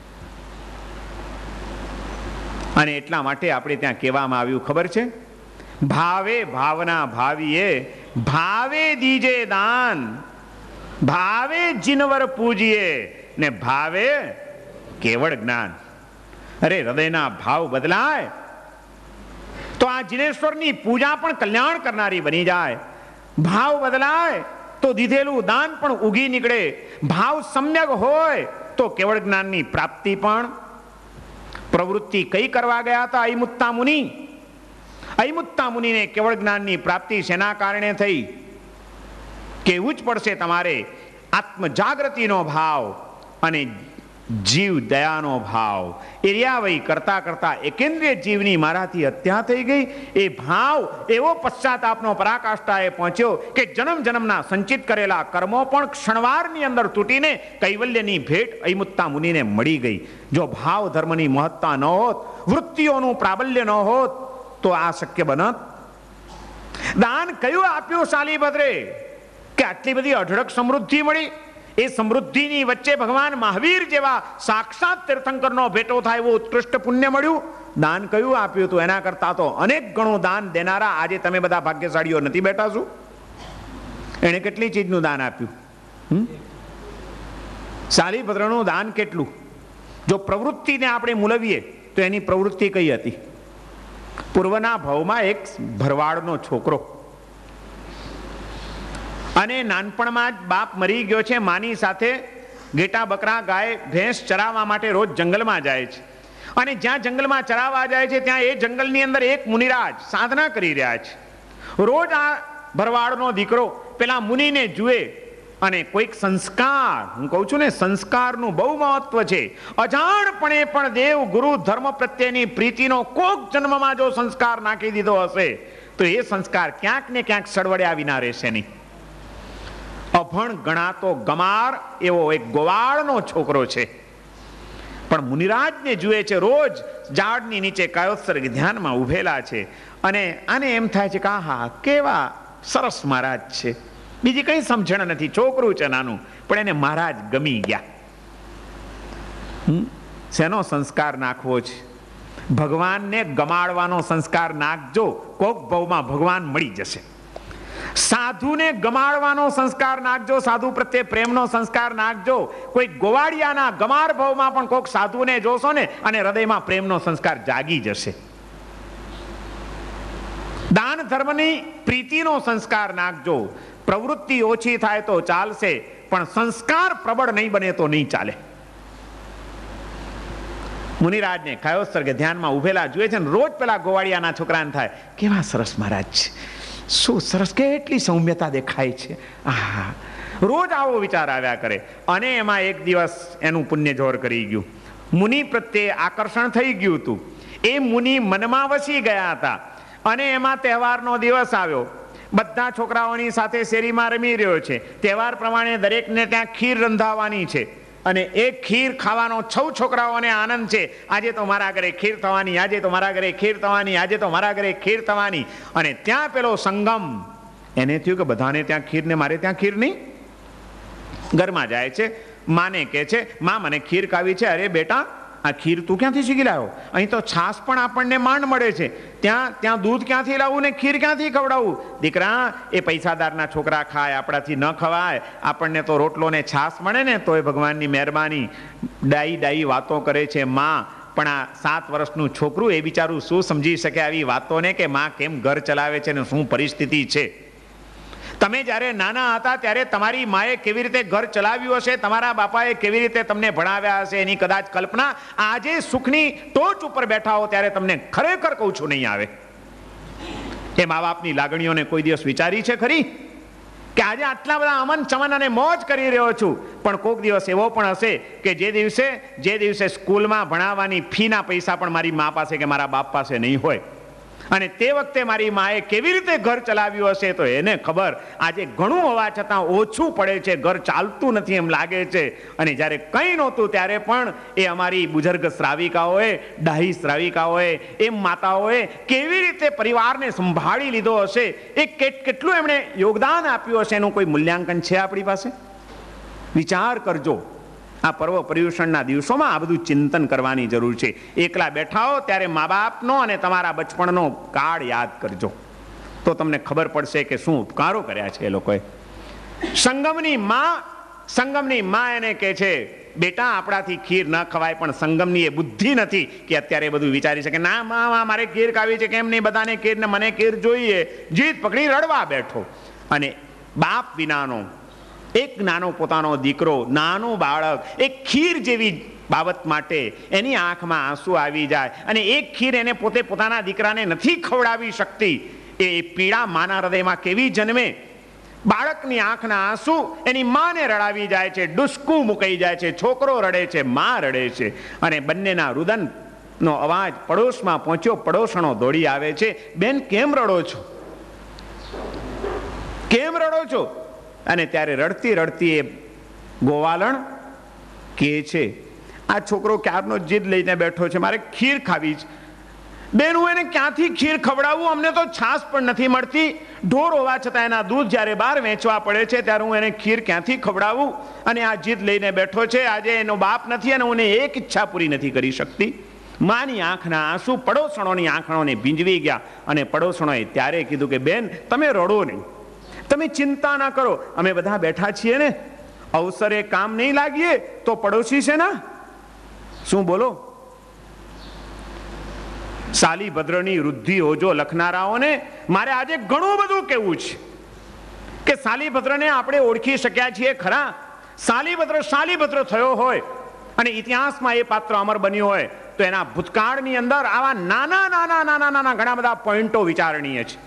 અને એટલા માટે આપણે ત્યાં કહેવામાં આવ્યું ખબર છે, ભાવે ભાવના ભાવીએ, ભાવે દીજે દાન, ભાવે જીનવર પૂજીએ ને ભાવે કેવળ જ્ઞાન. અરે હૃદયના ભાવ બદલાય તો આ જીનેશ્વરની પૂજા પણ કલ્યાણ કરનારી બની જાય. ભાવ બદલાય તો દીધેલું દાન પણ ઉગી નીકળે. ભાવ સમ્યક હોય તો કેવળ જ્ઞાનની પ્રાપ્તિ પણ. પ્રવૃત્તિ કઈ કરવા ગયા હતા અયમુત્તા મુનિ? અયમુત્તા મુનિને કેવળ જ્ઞાનની પ્રાપ્તિ શેના કારણે થઈ? કહેવું જ પડશે તમારે, આત્મજાગૃતિનો ભાવ અને જીવ દયાનો ભાવ એરિયાવય કરતા કરતા એકેન્દ્રિય જીવની મારાથી હત્યા થઈ ગઈ. એ ભાવ એવો પશ્ચાતાપનો પરાકાષ્ઠાએ પહોંચ્યો કે જન્મ જન્મના સંચિત કરેલા કર્મો પણ ક્ષણવારની અંદર તૂટીને કૈવલ્યની ભેટ અયમુત્તા મુનિને મળી ગઈ. જો ભાવ ધર્મની મહત્તા ન હોત, વૃત્તિઓનું પ્રાબલ્ય ન હોત, તો આ શક્ય બનત? દાન કયું આપ્યું શાલીભદ્રે કે આટલી બધી અઢળક સમૃદ્ધિ મળી? એ સમૃદ્ધિની વચ્ચે ભગવાન મહાવીર જેવા સાક્ષાત તીર્થંકરનો ભેટો થાય એવું ઉત્કૃષ્ટ પુણ્ય મળ્યું. દાન કયું આપ્યું હતું? એના કરતા તો અનેક ગણું દાન દેનારા આજે તમે બધા ભાગ્યશાળીઓ નથી બેઠા છો? એને કેટલી ચીજનું દાન આપ્યું? શાલીભદ્રનું દાન કેટલું? જો પ્રવૃત્તિને આપણે મૂલવીએ તો એની પ્રવૃત્તિ કઈ હતી? પૂર્વના ભાવમાં એક ભરવાડનો છોકરો, અને નાનપણમાં જ બાપ મરી ગયો છે, માની સાથે ઘેટા બકરા ગાય ભેંસ ચરાવવા માટે રોજ જંગલમાં જાય છે. અને જ્યાં જંગલમાં ચરાવવા જાય છે ત્યાં એ જંગલની અંદર એક મુનિરાજ સાધના કરી રહ્યા છે. રોજ આ ભરવાડનો દીકરો પેલા મુનિને જુએ અને કોઈક સંસ્કાર, હું કહું છું ને, સંસ્કારનું બહુ મહત્વ છે. અજાણપણે પણ દેવ ગુરુ ધર્મ પ્રત્યેની પ્રીતિનો કોક જન્મમાં જો સંસ્કાર નાખી દીધો હશે તો એ સંસ્કાર ક્યાંક ને ક્યાંક સડવડ્યા વિના રહેશે નહીં. અભણ ગણાતો ગમાર એવો એક ગોવાળનો છોકરો છે, પણ મુનિરાજને જુએ છે, રોજ ઝાડની નીચે કાયોત્સર્ગ ધ્યાનમાં ઉભેલા છે. અને આને એમ થાય છે કે આહા, કેવા સરસ મહારાજ છે. બીજી કઈ સમજણ નથી, છોકરું છે નાનું, પણ એને મહારાજ ગમી ગયા. શેનો સંસ્કાર નાખવો છે? ભગવાનને ગમાડવાનો સંસ્કાર નાખજો, કોક ભાવમાં ભગવાન મળી જશે. સાધુને ગમાડવાનો સંસ્કાર નાખજો, સાધુ પ્રત્યે પ્રેમનો સંસ્કાર નાખજો. કોઈ ગોવાળિયાના ગમાર ભાવમાં પણ કોઈક સાધુને જોશો ને અને હૃદયમાં પ્રેમનો સંસ્કાર જાગી જશે. દાન ધર્મની પ્રીતિનો સંસ્કાર નાખજો. પ્રવૃત્તિ ઓછી થાય તો ચાલશે, પણ સંસ્કાર પ્રબળ નહીં બને તો નહીં ચાલે. મુનિરાજને કાયોત્સર્ગ ધ્યાનમાં ઉભેલા જુએ છે ને રોજ પેલા ગોવાળિયાના છોકરાને થાય, કેવા સરસ મહારાજ છે, શું સરસ, કેટલી સૌમ્યતા દેખાય છે. આહા, રોજ આવો વિચાર આવ્યા કરે. અને એમાં એક દિવસ એનું પુણ્ય જોર કરી ગયું. મુનિ પ્રત્યે આકર્ષણ થઈ ગયું હતું. એ મુનિ મનમાં વસી ગયા હતા. અને એમાં તહેવારનો દિવસ આવ્યો. બધા છોકરાઓની સાથે શેરીમાં રમી રહ્યો છે. તહેવાર પ્રમાણે દરેકને ત્યાં ખીર રંધાવાની છે. અને એ ખીર ખાવાનો છૌ છોકરાઓને આનંદ છે. આજે તો મારા ઘરે ખીર થવાની, આજે તો મારા ઘરે ખીર થવાની, આજે તો મારા ઘરે ખીર થવાની. અને ત્યાં પેલો સંગમ, એને થયું કે બધાને ત્યાં ખીર ને મારે ત્યાં ખીર નહીં. ઘરમાં જાય છે, માને કહે છે, માં મને ખીર ખાવી છે. અરે બેટા, આ ખીર તું ક્યાંથી શીખી લાવ્યો? અહીં તો છાશ પણ આપણને માંડ મળે છે. ત્યાં ત્યાં દૂધ ક્યાંથી લાવવું ને ખીર ક્યાંથી ખવડાવવું? દીકરા, એ પૈસાદારના છોકરા ખાય, આપણાથી ન ખવાય. આપણને તો રોટલો ને છાશ મળે ને તો એ ભગવાનની મહેરબાની. ડાઈ ડાઈ વાતો કરે છે માં, પણ આ સાત વર્ષનું છોકરું એ બિચારું શું સમજી શકે આવી વાતોને કે માં કેમ ઘર ચલાવે છે ને શું પરિસ્થિતિ છે. તમે જ્યારે નાના હતા ત્યારે તમારી માએ કેવી રીતે ઘર ચલાવ્યું હશે, તમારા બાપાએ કેવી રીતે તમને ભણાવ્યા હશે, એની કદાચ કલ્પના આજે સુખની ટોચ ઉપર બેઠા હો ત્યારે તમને ખરેખર કહું છું નહીં આવે. એ મા બાપની લાગણીઓને કોઈ દિવસ વિચારી છે ખરી કે આજે આટલા બધા અમન ચમન અને મોજ કરી રહ્યો છું, પણ કોઈક દિવસ એવો પણ હશે કે જે દિવસે જે દિવસે સ્કૂલમાં ભણાવવાની ફીના પૈસા પણ મારી મા પાસે કે મારા બાપ પાસે નહીં હોય. અને તે વખતે મારી માએ કેવી રીતે ઘર ચલાવ્યું હશે તો એને ખબર. આજે ઘણું હોવા છતાં ઓછું પડે છે, ઘર ચાલતું નથી એમ લાગે છે. અને જ્યારે કંઈ નહોતું ત્યારે પણ એ અમારી બુઝુર્ગ શ્રાવિકાઓએ, ડાહી શ્રાવિકાઓએ, એમ માતાઓએ કેવી રીતે પરિવારને સંભાળી લીધો હશે, એ કેટલું એમણે યોગદાન આપ્યું હશે એનું કોઈ મૂલ્યાંકન છે આપણી પાસે? વિચાર કરજો. આ પર્વ પર્યુષણના દિવસોમાં આ બધું ચિંતન કરવાની જરૂર છે. એકલા બેઠા હો ત્યારે મા બાપનો અને તમારા બચપણનો કાળ યાદ કરજો, તો તમને ખબર પડશે કે શું ઉપકારો કર્યા છે એ લોકોએ. સંગમની માં સંગમની માં એને કહે છે, બેટા આપણાથી ખીર ન ખવાય, પણ સંગમની એ બુદ્ધિ નથી કે અત્યારે બધું વિચારી શકે. ના માં, મારે ખીર ખાવી છે, કેમ નહીં બધાને ખીર ને મને ખીર જોઈએ. જીદ પકડી રડવા બેઠો. અને બાપ વિનાનો એક નાનો પોતાનો દીકરો, નાનું બાળક, એક ખીર જેવી બાબત માટે એની આંખમાં આંસુ આવી જાય અને એક ખીર એને પોતે પોતાના દીકરાને નથી ખવડાવી શકતી, એ પીડા માના હૃદયમાં કેવી જન્મે? બાળકની આંખના આંસુ એની માને રડાવી જાય છે, ડુસકું મુકાઈ જાય છે, છોકરો રડે છે, મા રડે છે, અને બંનેના રુદનનો અવાજ પડોશમાં પહોંચ્યો. પડોશણો દોડી આવે છે, બેન કેમ રડો છો, કેમ રડો છો? અને ત્યારે રડતી રડતી એ ગોવાલણ કહે છે, આ છોકરો ક્યારનો જીદ લઈને બેઠો છે, મારે ખીર ખાવી છે. બેન હું એને ક્યાંથી ખીર ખવડાવું? અમને તો છાશ પણ નથી મળતી. ઢોર હોવા છતાં એના દૂધ જ્યારે બહાર વેચવા પડે છે ત્યારે હું એને ખીર ક્યાંથી ખવડાવું? અને આ જીદ લઈને બેઠો છે, આજે એનો બાપ નથી અને હું એક ઈચ્છા પૂરી નથી કરી શકતી. માની આંખના આંસુ પડોસણોની આંખોને ભીંજવી ગયા અને પડોસણોએ ત્યારે કીધું કે બેન તમે રડો નહીં, તમે ચિંતા ના કરો, અમે બધા બેઠા છીએ ને, અવસરે કામ નહીં લાગીએ તો પડોશી છે ને. શું બોલો? સાલીભદ્રની વૃદ્ધિ ઓજો લખનારાઓને મારે આજે ઘણું બધું કહેવું છે કે સાલીભદ્રને આપણે ઓળખી શક્યા છીએ ખરા? સાલીભદ્ર સાલીભદ્ર થયો હોય અને ઇતિહાસમાં એ પાત્ર અમર બન્યું હોય તો એના ભૂતકાળની અંદર આવા નાના નાના નાના નાના ઘણા બધા પોઈન્ટો વિચારણીય છે.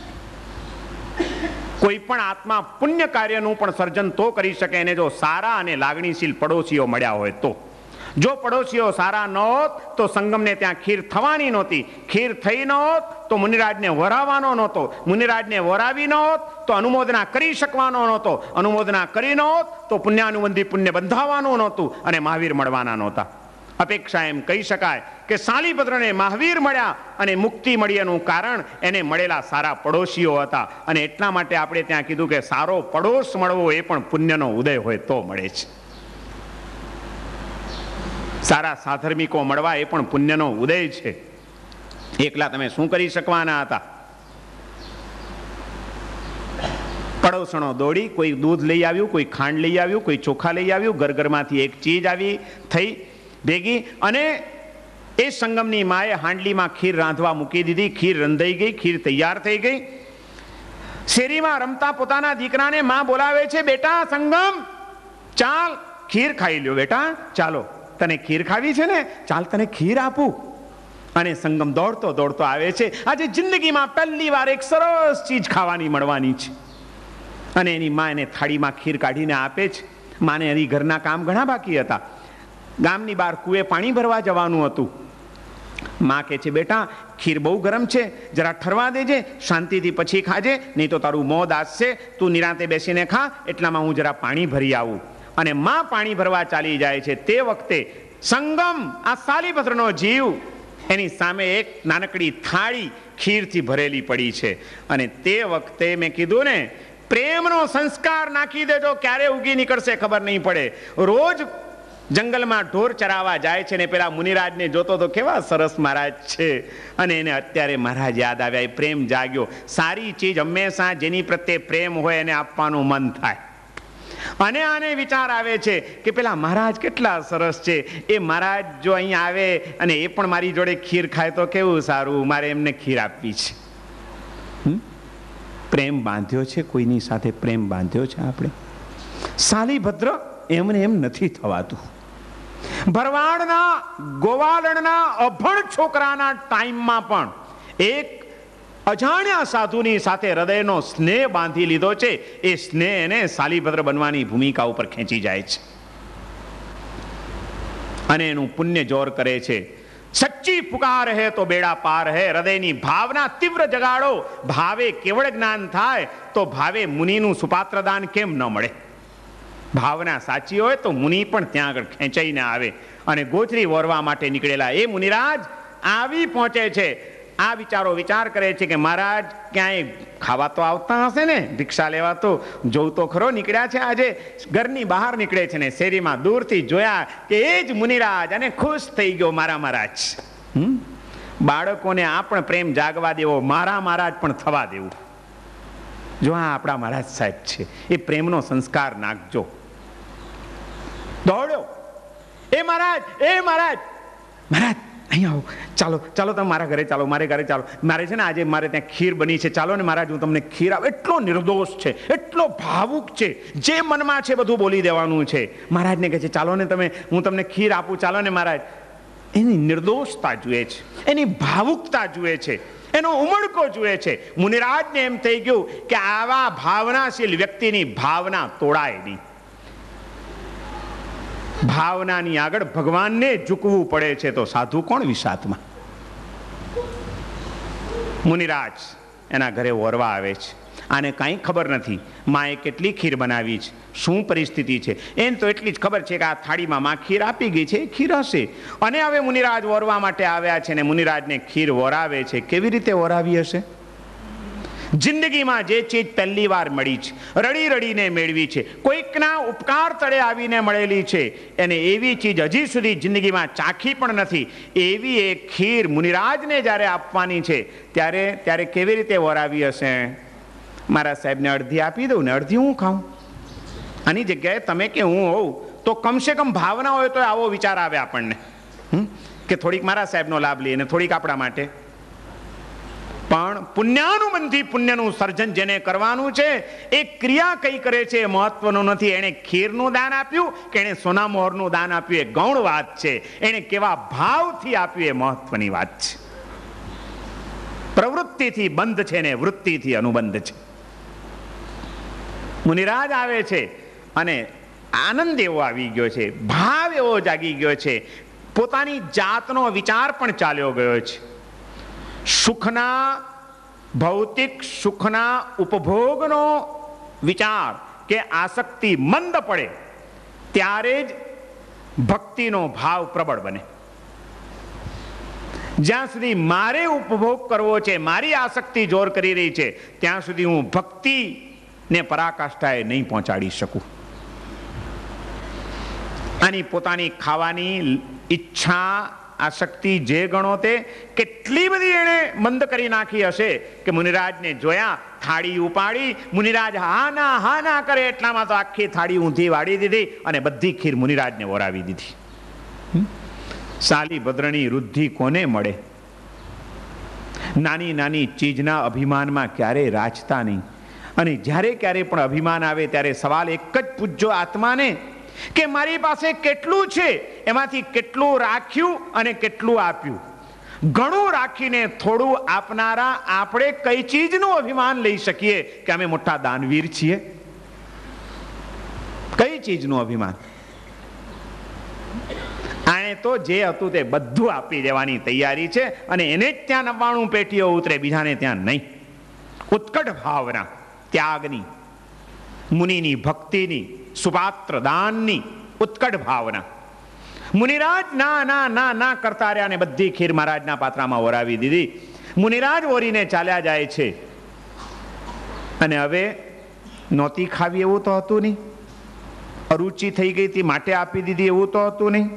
કોઈ પણ આત્મા પુણ્ય કાર્યનું પણ સર્જન તો કરી શકે એને જો સારા અને લાગણીશીલ પડોશીઓ મળ્યા હોય તો. જો પડોશીઓ સારા ન હોત તો સંગમને ત્યાં ખીર થવાની નહોતી, ખીર થઈ ન હોત તો મુનિરાજને વરાવવાનો નહોતો, મુનિરાજને વરાવી ન હોત તો અનુમોદના કરી શકવાનો નહોતો, અનુમોદના કરી ન હોત તો પુણ્યાનુબંધી પુણ્ય બંધાવવાનું નહોતું અને મહાવીર મળવાના નહોતા. અપેક્ષા એમ કહી શકાય કે સાલીભદ્રને મહાવીર મળ્યા અને મુક્તિ મળી એનું કારણ એને મળેલા સારા પડોશીઓ હતા. અને એટલા માટે આપણે ત્યાં કીધું કે સારો પડોશ મળવો એ પણ પુણ્યનો ઉદય હોય તો મળે છે. સારા સાધર્મિકો મળવા એ પણ પુણ્યનો ઉદય છે. એકલા તમે શું કરી શકવાના હતા? પડોસણો દોડી કોઈ દૂધ લઈ આવ્યું, કોઈ ખાંડ લઈ આવ્યું, કોઈ ચોખા લઈ આવ્યું, ઘર ઘરમાંથી એક ચીજ આવી થઈ ભેગી અને એ સંગમની માએ હાંડલીમાં ખીર રાંધવા મૂકી દીધી. ખીર રંધાઈ ગઈ, ખીર તૈયાર થઈ ગઈ. શેરીમાં રમતા પોતાના દીકરાને માં બોલાવે છે, બેટા સંગમ ચાલ ખીર ખાઈ લ્યો, બેટા ચાલો, તને ખીર ખાવી છે ને, ચાલ તને ખીર આપું. અને સંગમ દોડતો દોડતો આવે છે. આજે જિંદગીમાં પહેલી વાર એક સરસ ચીજ ખાવાની મળવાની છે અને એની માં એને થાળીમાં ખીર કાઢીને આપે છે. માને હરી ઘરના કામ ઘણા બાકી હતા, ગામની બહાર કુએ પાણી ભરવા જવાનું હતું. માં કહે છે, બેટા ખીર બહુ ગરમ છે, જરા ઠરવા દેજે, શાંતિથી પછી ખાજે, નહીં તો તારું મોં દાસશે, તું નિરાંતે બેસીને ખા, એટલામાં હું જરા પાણી ભરી આવું. અને માં પાણી ભરવા ચાલી જાય છે. તે વખતે સંગમ આ સાલીભદ્રનો જીવ એની સામે એક નાનકડી થાળી ખીરથી ભરેલી પડી છે. અને તે વખતે મેં કીધું ને, પ્રેમનો સંસ્કાર નાખી દેજો, ક્યારે ઉગી નીકળશે ખબર નહીં પડે. રોજ જંગલમાં ઢોર ચરાવવા જાય છે ને પેલા મુનિરાજને જોતો તો કેવા સરસ મહારાજ છે, અને એને અત્યારે મહારાજ યાદ આવ્યા, એ પ્રેમ જાગ્યો. સારી ચીજ હંમેશા જેની પ્રત્યે પ્રેમ હોય એને આપવાનું મન થાય. અને આને વિચાર આવે છે કે પેલા મહારાજ કેટલા સરસ છે, એ મહારાજ જો અહીં આવે અને એ પણ મારી જોડે ખીર ખાય તો કેવું સારું, મારે એમને ખીર આપવી છે. પ્રેમ બાંધ્યો છે, કોઈની સાથે પ્રેમ બાંધ્યો છે આપણે. સાલીભદ્ર એમને એમ નથી થવાતું. ભરવાડના ગોવાલણના અભણ છોકરાના ટાઈમમાં પણ એક અજાણ્યા સાધુની સાથે હૃદયનો સ્નેહ બાંધી લીધો છે. એ સ્નેહ એને સાલીભદ્ર બનવાની ભૂમિકા ઉપર ખેંચી જાય છે અને એનું પુણ્ય જોર કરે છે. સચ્ચી પુકાર હે તો બેડા પાર હે. હૃદયની ભાવના તીવ્ર જગાડો, ભાવે કેવળ જ્ઞાન થાય તો ભાવે મુનિનું સુપાત્રદાન કેમ ન મળે? ભાવના સાચી હોય તો મુનિ પણ ત્યાં આગળ ખેંચાઈને આવે. અને ગોચરી વોરવા માટે નીકળેલા એ મુનિરાજ આવી પહોંચે છે. આ વિચારો વિચાર કરે છે કે મહારાજ ક્યાંય ખાવા તો આવતા હશે ને, ભિક્ષા લેવા તો જોઉં તો ખરો નીકળ્યા છે. આજે ઘરની બહાર નીકળે છે ને શેરીમાં દૂરથી જોયા કે એ જ મુનિરાજ, અને ખુશ થઈ ગયો, મારા મહારાજ. હમ બાળકોને આ પણ પ્રેમ જાગવા દેવો, મારા મહારાજ પણ થવા દેવું. જો આ આપણા મહારાજ સાહેબ છે, એ પ્રેમનો સંસ્કાર નાખજો. દોડ્યો, એ મહારાજ, એ મહારાજ, મહારાજ અહીંયા આવો, ચાલો ચાલો તમે મારા ઘરે ચાલો, મારે ઘરે ચાલો, મારે છે ને આજે મારે ત્યાં ખીર બની છે, ચાલો ને મહારાજ હું તમને ખીર આપ. એટલો નિર્દોષ છે, એટલો ભાવુક છે, જે મનમાં છે બધું બોલી દેવાનું છે. મહારાજને કહે છે ચાલો ને તમે, હું તમને ખીર આપું, ચાલો ને મહારાજ. એની નિર્દોષતા જુએ છે, એની ભાવુકતા જુએ છે, એનો ઉમળકો જુએ છે. મુનિરાજને એમ થઈ ગયું કે આવા ભાવનાશીલ વ્યક્તિની ભાવના તોડાય નહીં. ભાવનાની આગળ ભગવાનને ઝૂકવું પડે છે, તો સાધુ કોણ વિષાત્મા. મુનિરાજ એના ઘરે ઓરવા આવે છે. આને કાંઈ ખબર નથી માએ કેટલી ખીર બનાવી છે, શું પરિસ્થિતિ છે. એને તો એટલી જ ખબર છે કે આ થાળીમાં માં ખીર આપી ગઈ છે, ખીર હશે. અને હવે મુનિરાજ ઓરવા માટે આવ્યા છે ને મુનિરાજને ખીર ઓરાવે છે. કેવી રીતે ઓરાવી હશે? જિંદગીમાં જે ચીજ પહેલી વાર મળી છે, રડી રડીને મેળવી છે, કોઈકના ઉપકાર તળે આવીને મળેલી છે, એને એવી ચીજ હજી સુધી જિંદગીમાં ચાખી પણ નથી. એવી એક ખીર મુનિરાજને જ્યારે આપવાની છે ત્યારે ત્યારે કેવી રીતે ઓરાવી હશે? મારા સાહેબને અડધી આપી દઉં ને અડધી હું ખાઉં. આની જગ્યાએ તમે કે હું હોઉં તો કમસે કમ ભાવના હોય તો આવો વિચાર આવે આપણને કે થોડીક મારા સાહેબનો લાભ લઈએ ને થોડીક આપણા માટે. પણ પુણ્યાનુબંધી પુણ્યનું સર્જન જેને કરવાનું છે એ ક્રિયા કઈ કરે છે એ મહત્વનું નથી. એણે ખીરનું દાન આપ્યું કે એણે સોના મોહરનું દાન આપ્યું એ ગૌણ વાત છે. એણે કેવા ભાવથી આપ્યું એ મહત્વની વાત છે. પ્રવૃત્તિથી બંધ છે ને વૃત્તિથી અનુબંધ છે. મુનિરાજ આવે છે અને આનંદ એવો આવી ગયો છે, ભાવ એવો જાગી ગયો છે, પોતાની જાતનો વિચાર પણ ચાલ્યો ગયો છે. સુખના ભૌતિક સુખના ઉપભોગનો વિચાર કે આસક્તિ મંદ પડે ત્યારે જ ભક્તિનો ભાવ પ્રબળ બને. જ્યાં સુધી મારે ઉપભોગ કરવો છે, મારી આસક્તિ જોર કરી રહી છે, ત્યાં સુધી હું ભક્તિને પરાકાષ્ઠાએ નહીં પહોંચાડી શકું. આની પોતાની ખાવાની ઈચ્છા આસક્તિ જે ગણો તે કેટલી બધી એને મંદ કરી નાખી હશે કે મુનિરાજને જોયા, થાળી ઉપાડી, મુનિરાજ હા ના હા ના કરે એટલામાં તો આખી થાળી ઊંધી વાળી દીધી અને બધી ખીર મુનિરાજને ઓરાવી દીધી. સાલી ભદ્રની વૃદ્ધિ કોને મળે? નાની નાની ચીજના અભિમાનમાં ક્યારેય રાચતા નહીં. અને જ્યારે ક્યારે પણ અભિમાન આવે ત્યારે સવાલ એક જ પૂછજો આત્માને કે મારી પાસે કેટલું છે, એમાંથી કેટલું રાખ્યું અને કેટલું આપ્યું. ઘણું રાખીને થોડું આપનારા આપણે કઈ ચીજનું અભિમાન લઈ શકીએ કે અમે મોટા દાનવીર છીએ? કઈ ચીજનું અભિમાન? આને તો જે હતું તે બધું આપી દેવાની તૈયારી છે અને એને જ ત્યાં નવ્વાણું પેટીઓ ઉતરે, બીજાને ત્યાં નહીં. ઉત્કટ ભાવના ત્યાગની, મુનિની ભક્તિની, સુપાત્ર દાનની ઉત્કટ ભાવના. મુનિરાજ ના ના ના ના કરતા રહ્યા અને બધી ખીર મહારાજના પાત્રામાં ઓરાવી દીધી. મુનિરાજ ઓરીને ચાલ્યા જાય છે. અને હવે નહોતી ખાવી એવું તો હતું નહીં, અરુચિ થઈ ગઈ હતી માટે આપી દીધી એવું તો હતું નહીં.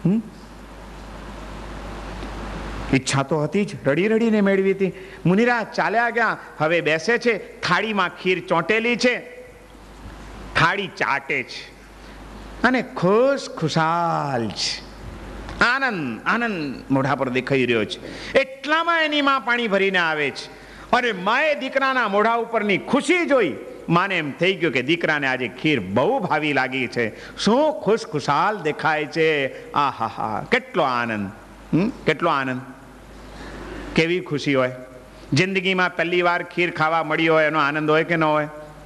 ઈચ્છા તો હતી જ, રડી રડીને મેળવી હતી. મુનિરાજ ચાલ્યા ગયા. હવે બેસે છે, થાળીમાં ખીર ચોંટેલી છે, થાળી ચાટે છે અને ખુશ ખુશાલ છે. આનંદ આનંદ મોઢા પર દેખાઈ રહ્યો છે. એટલામાં એની માં પાણી ભરીને આવે છે અને માએ દીકરાના મોઢા ઉપરની ખુશી જોઈ માને એમ થઈ ગયું કે દીકરાને આજે ખીર બહુ ભાવી લાગી છે. શું ખુશ ખુશાલ દેખાય છે! આ હા હા, કેટલો આનંદ! હમ કેટલો આનંદ! કેવી ખુશી હોય! જિંદગીમાં પહેલી વાર ખીર ખાવા મળી હોય એનો આનંદ હોય કે ન હોય?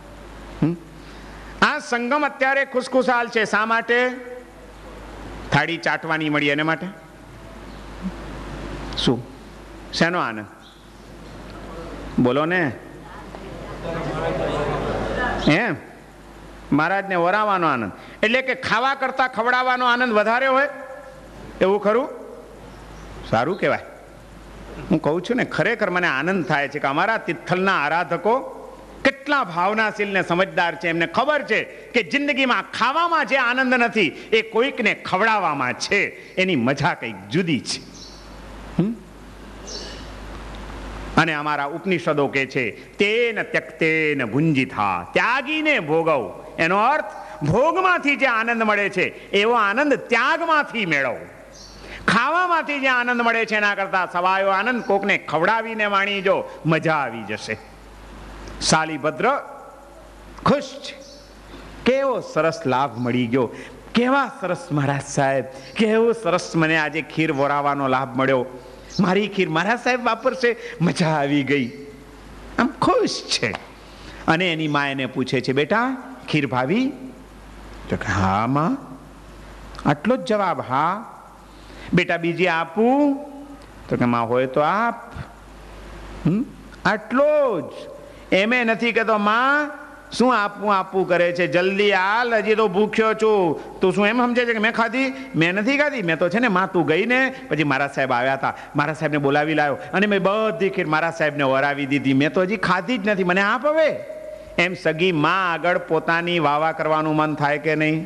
આ સંગમ અત્યારે ખુશખુશાલ છે. શા માટે? થાળી ચાટવાની મળી એને માટે. શું શેનો આનંદ? બોલો ને. એમ મહારાજને વરાવાનો આનંદ, એટલે કે ખાવા કરતા ખવડાવવાનો આનંદ વધારે હોય એવું ખરું? સારું કહેવાય. હું કહું છું ને, ખરેખર મને આનંદ થાય છે કે અમારા તિથલના આરાધકો કેટલા ભાવનાશીલ ને સમજદાર છે. એમને ખબર છે કે જિંદગીમાં ખાવામાં જે આનંદ નથી એ કોઈકને ખવડાવવામાં છે. એની મજા કંઈક જુદી છે. અને અમારા ઉપનિષદો કે છે તેન ત્યક્તેન ભુંજિથા, ત્યાગીને ભોગવ. એનો અર્થ ભોગમાંથી જે આનંદ મળે છે એવો આનંદ ત્યાગમાંથી મેળવો. ખાવામાંથી જે આનંદ મળે છે એના કરતા સવાયો આનંદ કોકને ખવડાવીને વાણી જો મજા આવી જશે. શાલીભદ્ર ખુશ છે. કેવો સરસ લાભ મળી ગયો, કેવા સરસ મહારાજ સાહેબ, કેવો સરસ મને આજે ખીર વોરાવાનો લાભ મળ્યો, મારી ખીર મહારાજ સાહેબ વાપરશે, મજા આવી ગઈ, આમ ખુશ છે. અને એની મા એને પૂછે છે, બેટા ખીર ભાવી? તો કે હા માં. આટલો જ જવાબ? હા. બેટા બીજી આપું? તો કે માં હોય તો આપ. આટલો જ. એમે નથી કહેતો માં શું આપવું આપવું કરે છે, જલ્દી હાલ, હજી તો ભૂખ્યો છું. તું શું એમ સમજે છે કે મેં ખાધી? મેં નથી ખાધી. મેં તો છે ને માં તું ગઈ ને પછી મારા સાહેબ આવ્યા હતા, મારા સાહેબને બોલાવી લાવ્યો અને મેં બધી ખીર મારા સાહેબને વરાવી દીધી, મેં તો હજી ખાધી જ નથી, મને આપ હવે. એમ સગી માં આગળ પોતાની વાવા કરવાનું મન થાય કે નહીં?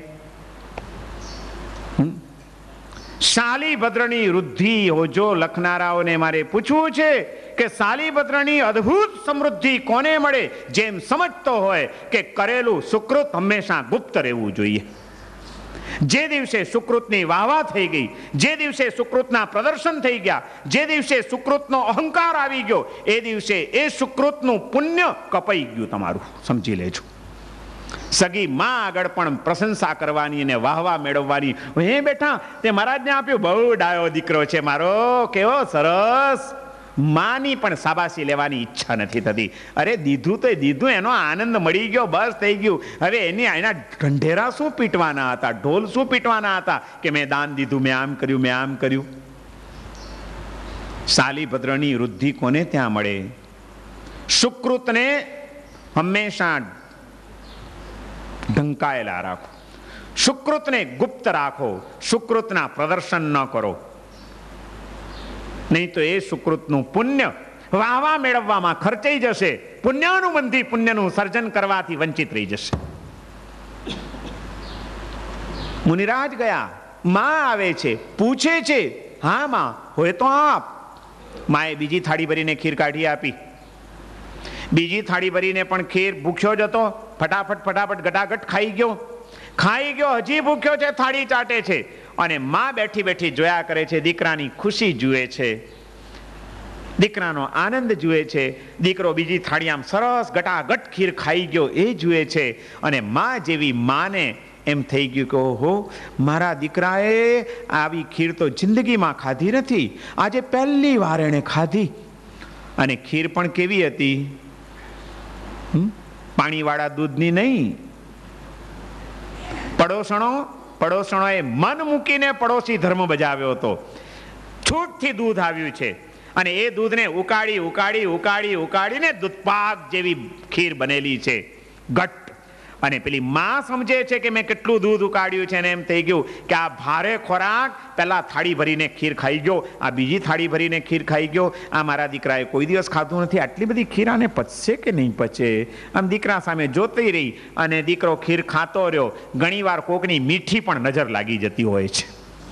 શાલીભદ્રની વૃદ્ધિ હોજો લખનારાઓને મારે પૂછવું છે કે શાલીભદ્રની અદ્ભુત સમૃદ્ધિ કોને મળે? જેમ સમજતો હોય કે કરેલું સુકૃત હંમેશા ગુપ્ત રહેવું જોઈએ. જે દિવસે સુકૃતની વાહવા થઈ ગઈ, જે દિવસે સુકૃતના પ્રદર્શન થઈ ગયા, જે દિવસે સુકૃતનો અહંકાર આવી ગયો, એ દિવસે એ સુકૃતનું પુણ્ય કપાઈ ગયું તમારું, સમજી લેજો. સગી માં આગળ પણ પ્રશંસા કરવાની અને વાહવા મેળવવાની. હે બેટા તે મહારાજને આપ્યું, બહુ ડાયો દીકરો છે મારો, કેવો સરસ. માની પણ શાબાશી લેવાની ઈચ્છા નથી થતી. અરે દીધું તો દીધું, એનો આનંદ મળી ગયો, બસ થઈ ગયું. હવે એની એના ઢંઢેરા શું પીટવાના હતા, ઢોલ શું પીટવાના હતા કે મેં દાન દીધું, મેં આમ કર્યું, મેં આમ કર્યું. શાલીભદ્રની વૃદ્ધિ કોને ત્યાં મળે? સુકૃતને હંમેશા ઢંકાયેલા રાખો, સુકૃતને ગુપ્ત રાખો, સુકૃતના પ્રદર્શન ન કરો, નહીં તો એ સુકૃતનું પુણ્ય વાહવા મેળવવામાં ખર્ચાઈ જશે, પુણ્યાનુબંધી પુણ્યનું સર્જન કરવાથી વંચિત રહી જશે. મુનિરાજ ગયા, માં આવે છે, પૂછે છે, હા માં હોય તો આપ. માએ બીજી થાળી ભરીને ખીર કાઢી આપી. બીજી થાળી ભરીને પણ ખીર ભૂખ્યો જ હતો, ફટાફટ ફટાફટ ગટાગટ ખાઈ ગયો. ખાઈ ગયો, હજી ભૂખ્યો છે, થાળી ચાટે છે. અને માં બેઠી બેઠી જોયા કરે છે, દીકરાની ખુશી જુએ છે, દીકરાનો આનંદ જુએ છે. દીકરો બીજી થાળી આમ સરસ ગટાગટ ખીર ખાઈ ગયો એ જુએ છે. અને માં જેવી માને એમ થઈ ગયું કે ઓહો, મારા દીકરાએ આવી ખીર તો જિંદગીમાં ખાધી નથી, આજે પહેલી વાર એણે ખાધી. અને ખીર પણ કેવી હતી? પાણીવાળા દૂધની નહીં. પડોસણો પડોસણોએ મન મૂકીને પડોશી ધર્મ બજાવ્યો હતો. છૂટથી દૂધ આવ્યું છે અને એ દૂધને ઉકાળી ઉકાળી ઉકાળી ઉકાળીને દૂધપાક જેવી ખીર બનેલી છે, ઘટ. અને પેલી માં સમજે છે કે મેં કેટલું દૂધ ઉકાળ્યું છે, અને એમ થઈ ગયું કે આ ભારે ખોરાક પહેલા થાળી ભરીને ખીર ખાઈ ગયો, આ બીજી થાળી ભરીને ખીર ખાઈ ગયો. આ મારા દીકરાએ કોઈ દિવસ ખાધું નથી, આટલી બધી ખીર આને પચશે કે નહીં પચે? આમ દીકરા સામે જોતી રહી અને દીકરો ખીર ખાતો રહ્યો. ઘણીવાર કોકની મીઠી પણ નજર લાગી જતી હોય છે.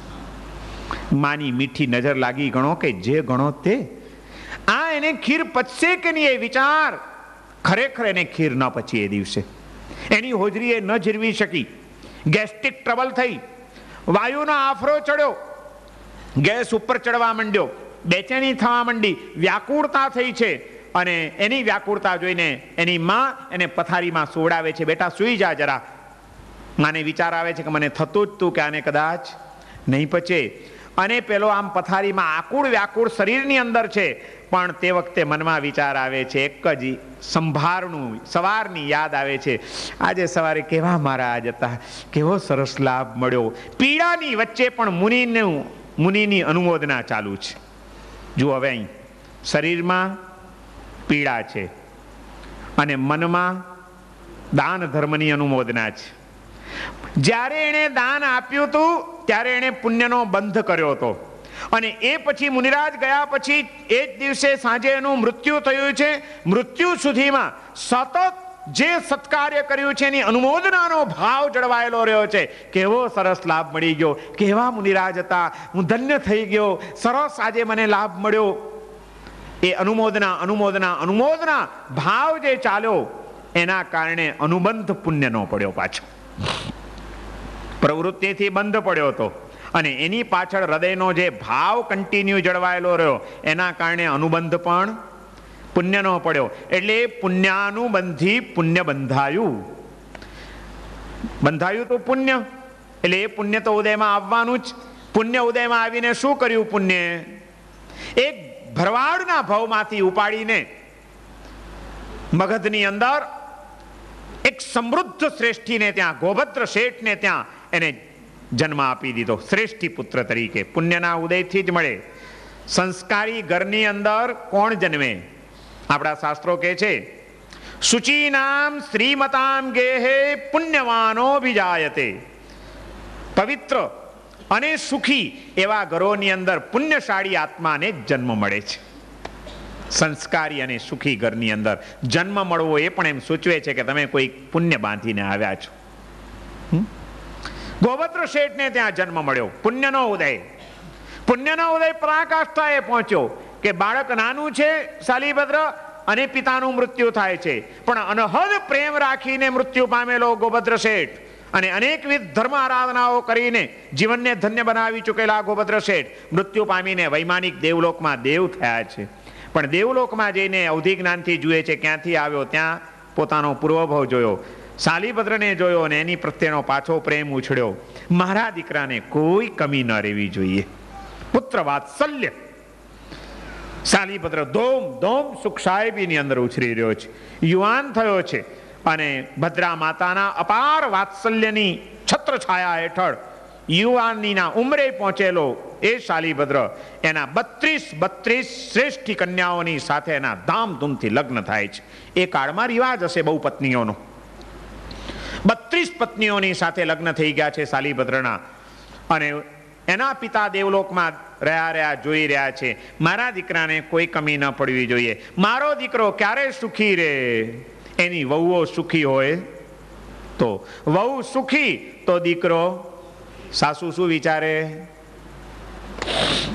માની મીઠી નજર લાગી ગણો કે જે ગણો તે. આ એને ખીર પચશે કે નહીં એ વિચાર. ખરેખર એને ખીર ન પચી. એ દિવસે એની હોજરી એ ન જીરવી શકી. ગેસ્ટ્રિક ટ્રબલ થઈ, વાયુનો આફરો ચડ્યો, ગેસ ઉપર ચડવા માંડ્યો, બેચેની થવા માંડી, વ્યાકુળતા થઈ છે. અને એની વ્યાકુળતા જોઈને એની માં એને પથારીમાં સુવડાવે છે, બેટા સૂઈ જા જરા. માને વિચાર આવે છે કે મને થતું જ તું કે આને કદાચ નહીં પચે. અને પેલો આમ પથારીમાં આકુળ વ્યાકુળ શરીરની અંદર છે, પણ તે વખતે મનમાં વિચાર આવે છે એક જ સંભારણું, સવારની યાદ આવે છે. આજે સવારે કેવા મહારાજ હતા, કેવો સરસ લાભ મળ્યો. પીડાની વચ્ચે પણ મુનિનું મુનિની અનુમોદના ચાલુ છે. જુઓ હવે અહીં શરીરમાં પીડા છે અને મનમાં દાન ધર્મની અનુમોદના છે. જ્યારે એણે દાન આપ્યું હતું ત્યારે એણે પુણ્યનો બંધ કર્યો હતો. અને એ પછી મુનિરાજ ગયા પછી એ જ દિવસે સાંજે એનું મૃત્યુ થયું છે. મૃત્યુ સુધીમાં સતત જે સત્કાર્ય કર્યું છે એની અનુમોદનાનો ભાવ જળવાયેલો રહ્યો છે. કેવો સરસ લાભ મળી ગયો, કેવા મુનિરાજ હતા, હું ધન્ય થઈ ગયો, સરસ આજે મને લાભ મળ્યો. એ અનુમોદના અનુમોદના અનુમોદના ભાવ જે ચાલ્યો એના કારણે અનુબંધ પુણ્ય નો પડ્યો. પાછો પ્રવૃત્તિથી બંધ પડ્યો હતો અને એની પાછળ હૃદયનો જે ભાવ કન્ટિન્યુ જળવાયેલો રહ્યો એના કારણે અનુબંધ પણ પુણ્યનો પડ્યો. એટલે પુણ્યાનુબંધી પુણ્ય બંધાયું. બંધાયું તો પુણ્ય, એટલે એ પુણ્ય તો ઉદયમાં આવવાનું જ. પુણ્ય ઉદયમાં આવીને શું કર્યું? પુણ્ય એક ભરવાડના ભાવમાંથી ઉપાડીને મગધની અંદર એક સમૃદ્ધ શ્રેષ્ઠીને ત્યાં, ગોભદ્ર શેઠને ત્યાં એને જન્મ આપી દીધો શ્રેષ્ઠી પુત્ર તરીકે. પુણ્યના ઉદયથી જ મળે. સંસ્કારી ઘરની અંદર કોણ જન્મે? આપણા શાસ્ત્રો કહે છે શુચિનામ શ્રીમતામ ગેહે પુણ્યવાનો વિજાયતે. પવિત્ર અને સુખી એવા ઘરોની અંદર પુણ્યશાળી આત્માને જન્મ મળે છે. સંસ્કારી અને સુખી ઘરની અંદર જન્મ મળવો એ પણ એમ સૂચવે છે કે તમે કોઈ પુણ્ય બાંધીને આવ્યા છો. ગોભદ્ર શેઠને ત્યાં જન્મ મળ્યો. પુણ્યનો ઉદય. પુણ્યનો ઉદય પરાકાષ્ઠાએ પહોંચ્યો કે બાળક નાનું છે શાલીભદ્ર અને પિતાનું મૃત્યુ થાય છે, પણ અનહદ પ્રેમ રાખીને મૃત્યુ પામેલો ગોભદ્ર શેઠ અને અનેકવિધ ધર્મ આરાધનાઓ કરીને જીવનને ધન્ય બનાવી ચૂકેલા ગોભદ્ર શેઠ મૃત્યુ પામીને વૈમાનિક દેવલોકમાં દેવ થયા છે. પણ દેવલોકમાં જઈને અવધિ જ્ઞાનથી જુએ છે ક્યાંથી આવ્યો, ત્યાં પોતાનો પૂર્વભાવ જોયો, શાલીભદ્રને જોયો અને એની પ્રત્યેનો પાછો પ્રેમ ઉછળ્યો. મારા દીકરાને કોઈ કમી ન રહેવી જોઈએ. પુત્ર વાત્સલ્ય. શાલીભદ્ર ધોમ ધોમ સુખ સાહેબીની અંદર ઉછરી રહ્યો છે, યુવાન થયો છે અને ભદ્રા માતાના અપાર વાત્સલ્યની છત્રછાયા હેઠળ યુવાનીના ઉંમરે પહોંચેલો એ શાલીભદ્ર એના બત્રીસ બત્રીસ શ્રેષ્ઠી કન્યાઓની સાથે એના ધામધૂમથી લગ્ન થાય છે. એ કાળમાં રિવાજ હશે બહુ પત્નીઓનો. બત્રીસ પત્નીઓની સાથે લગ્ન થઈ ગયા છે શાલીભદ્રના. અને એના પિતા દેવલોકમાં રહ્યા રહ્યા જોઈ રહ્યા છે મારા દીકરાને કોઈ કમી ન પડવી જોઈએ. મારો દીકરો ક્યારે સુખી રહે? એની વહુઓ સુખી હોય તો. વહુ સુખી તો દીકરો. સાસુ શું વિચારે?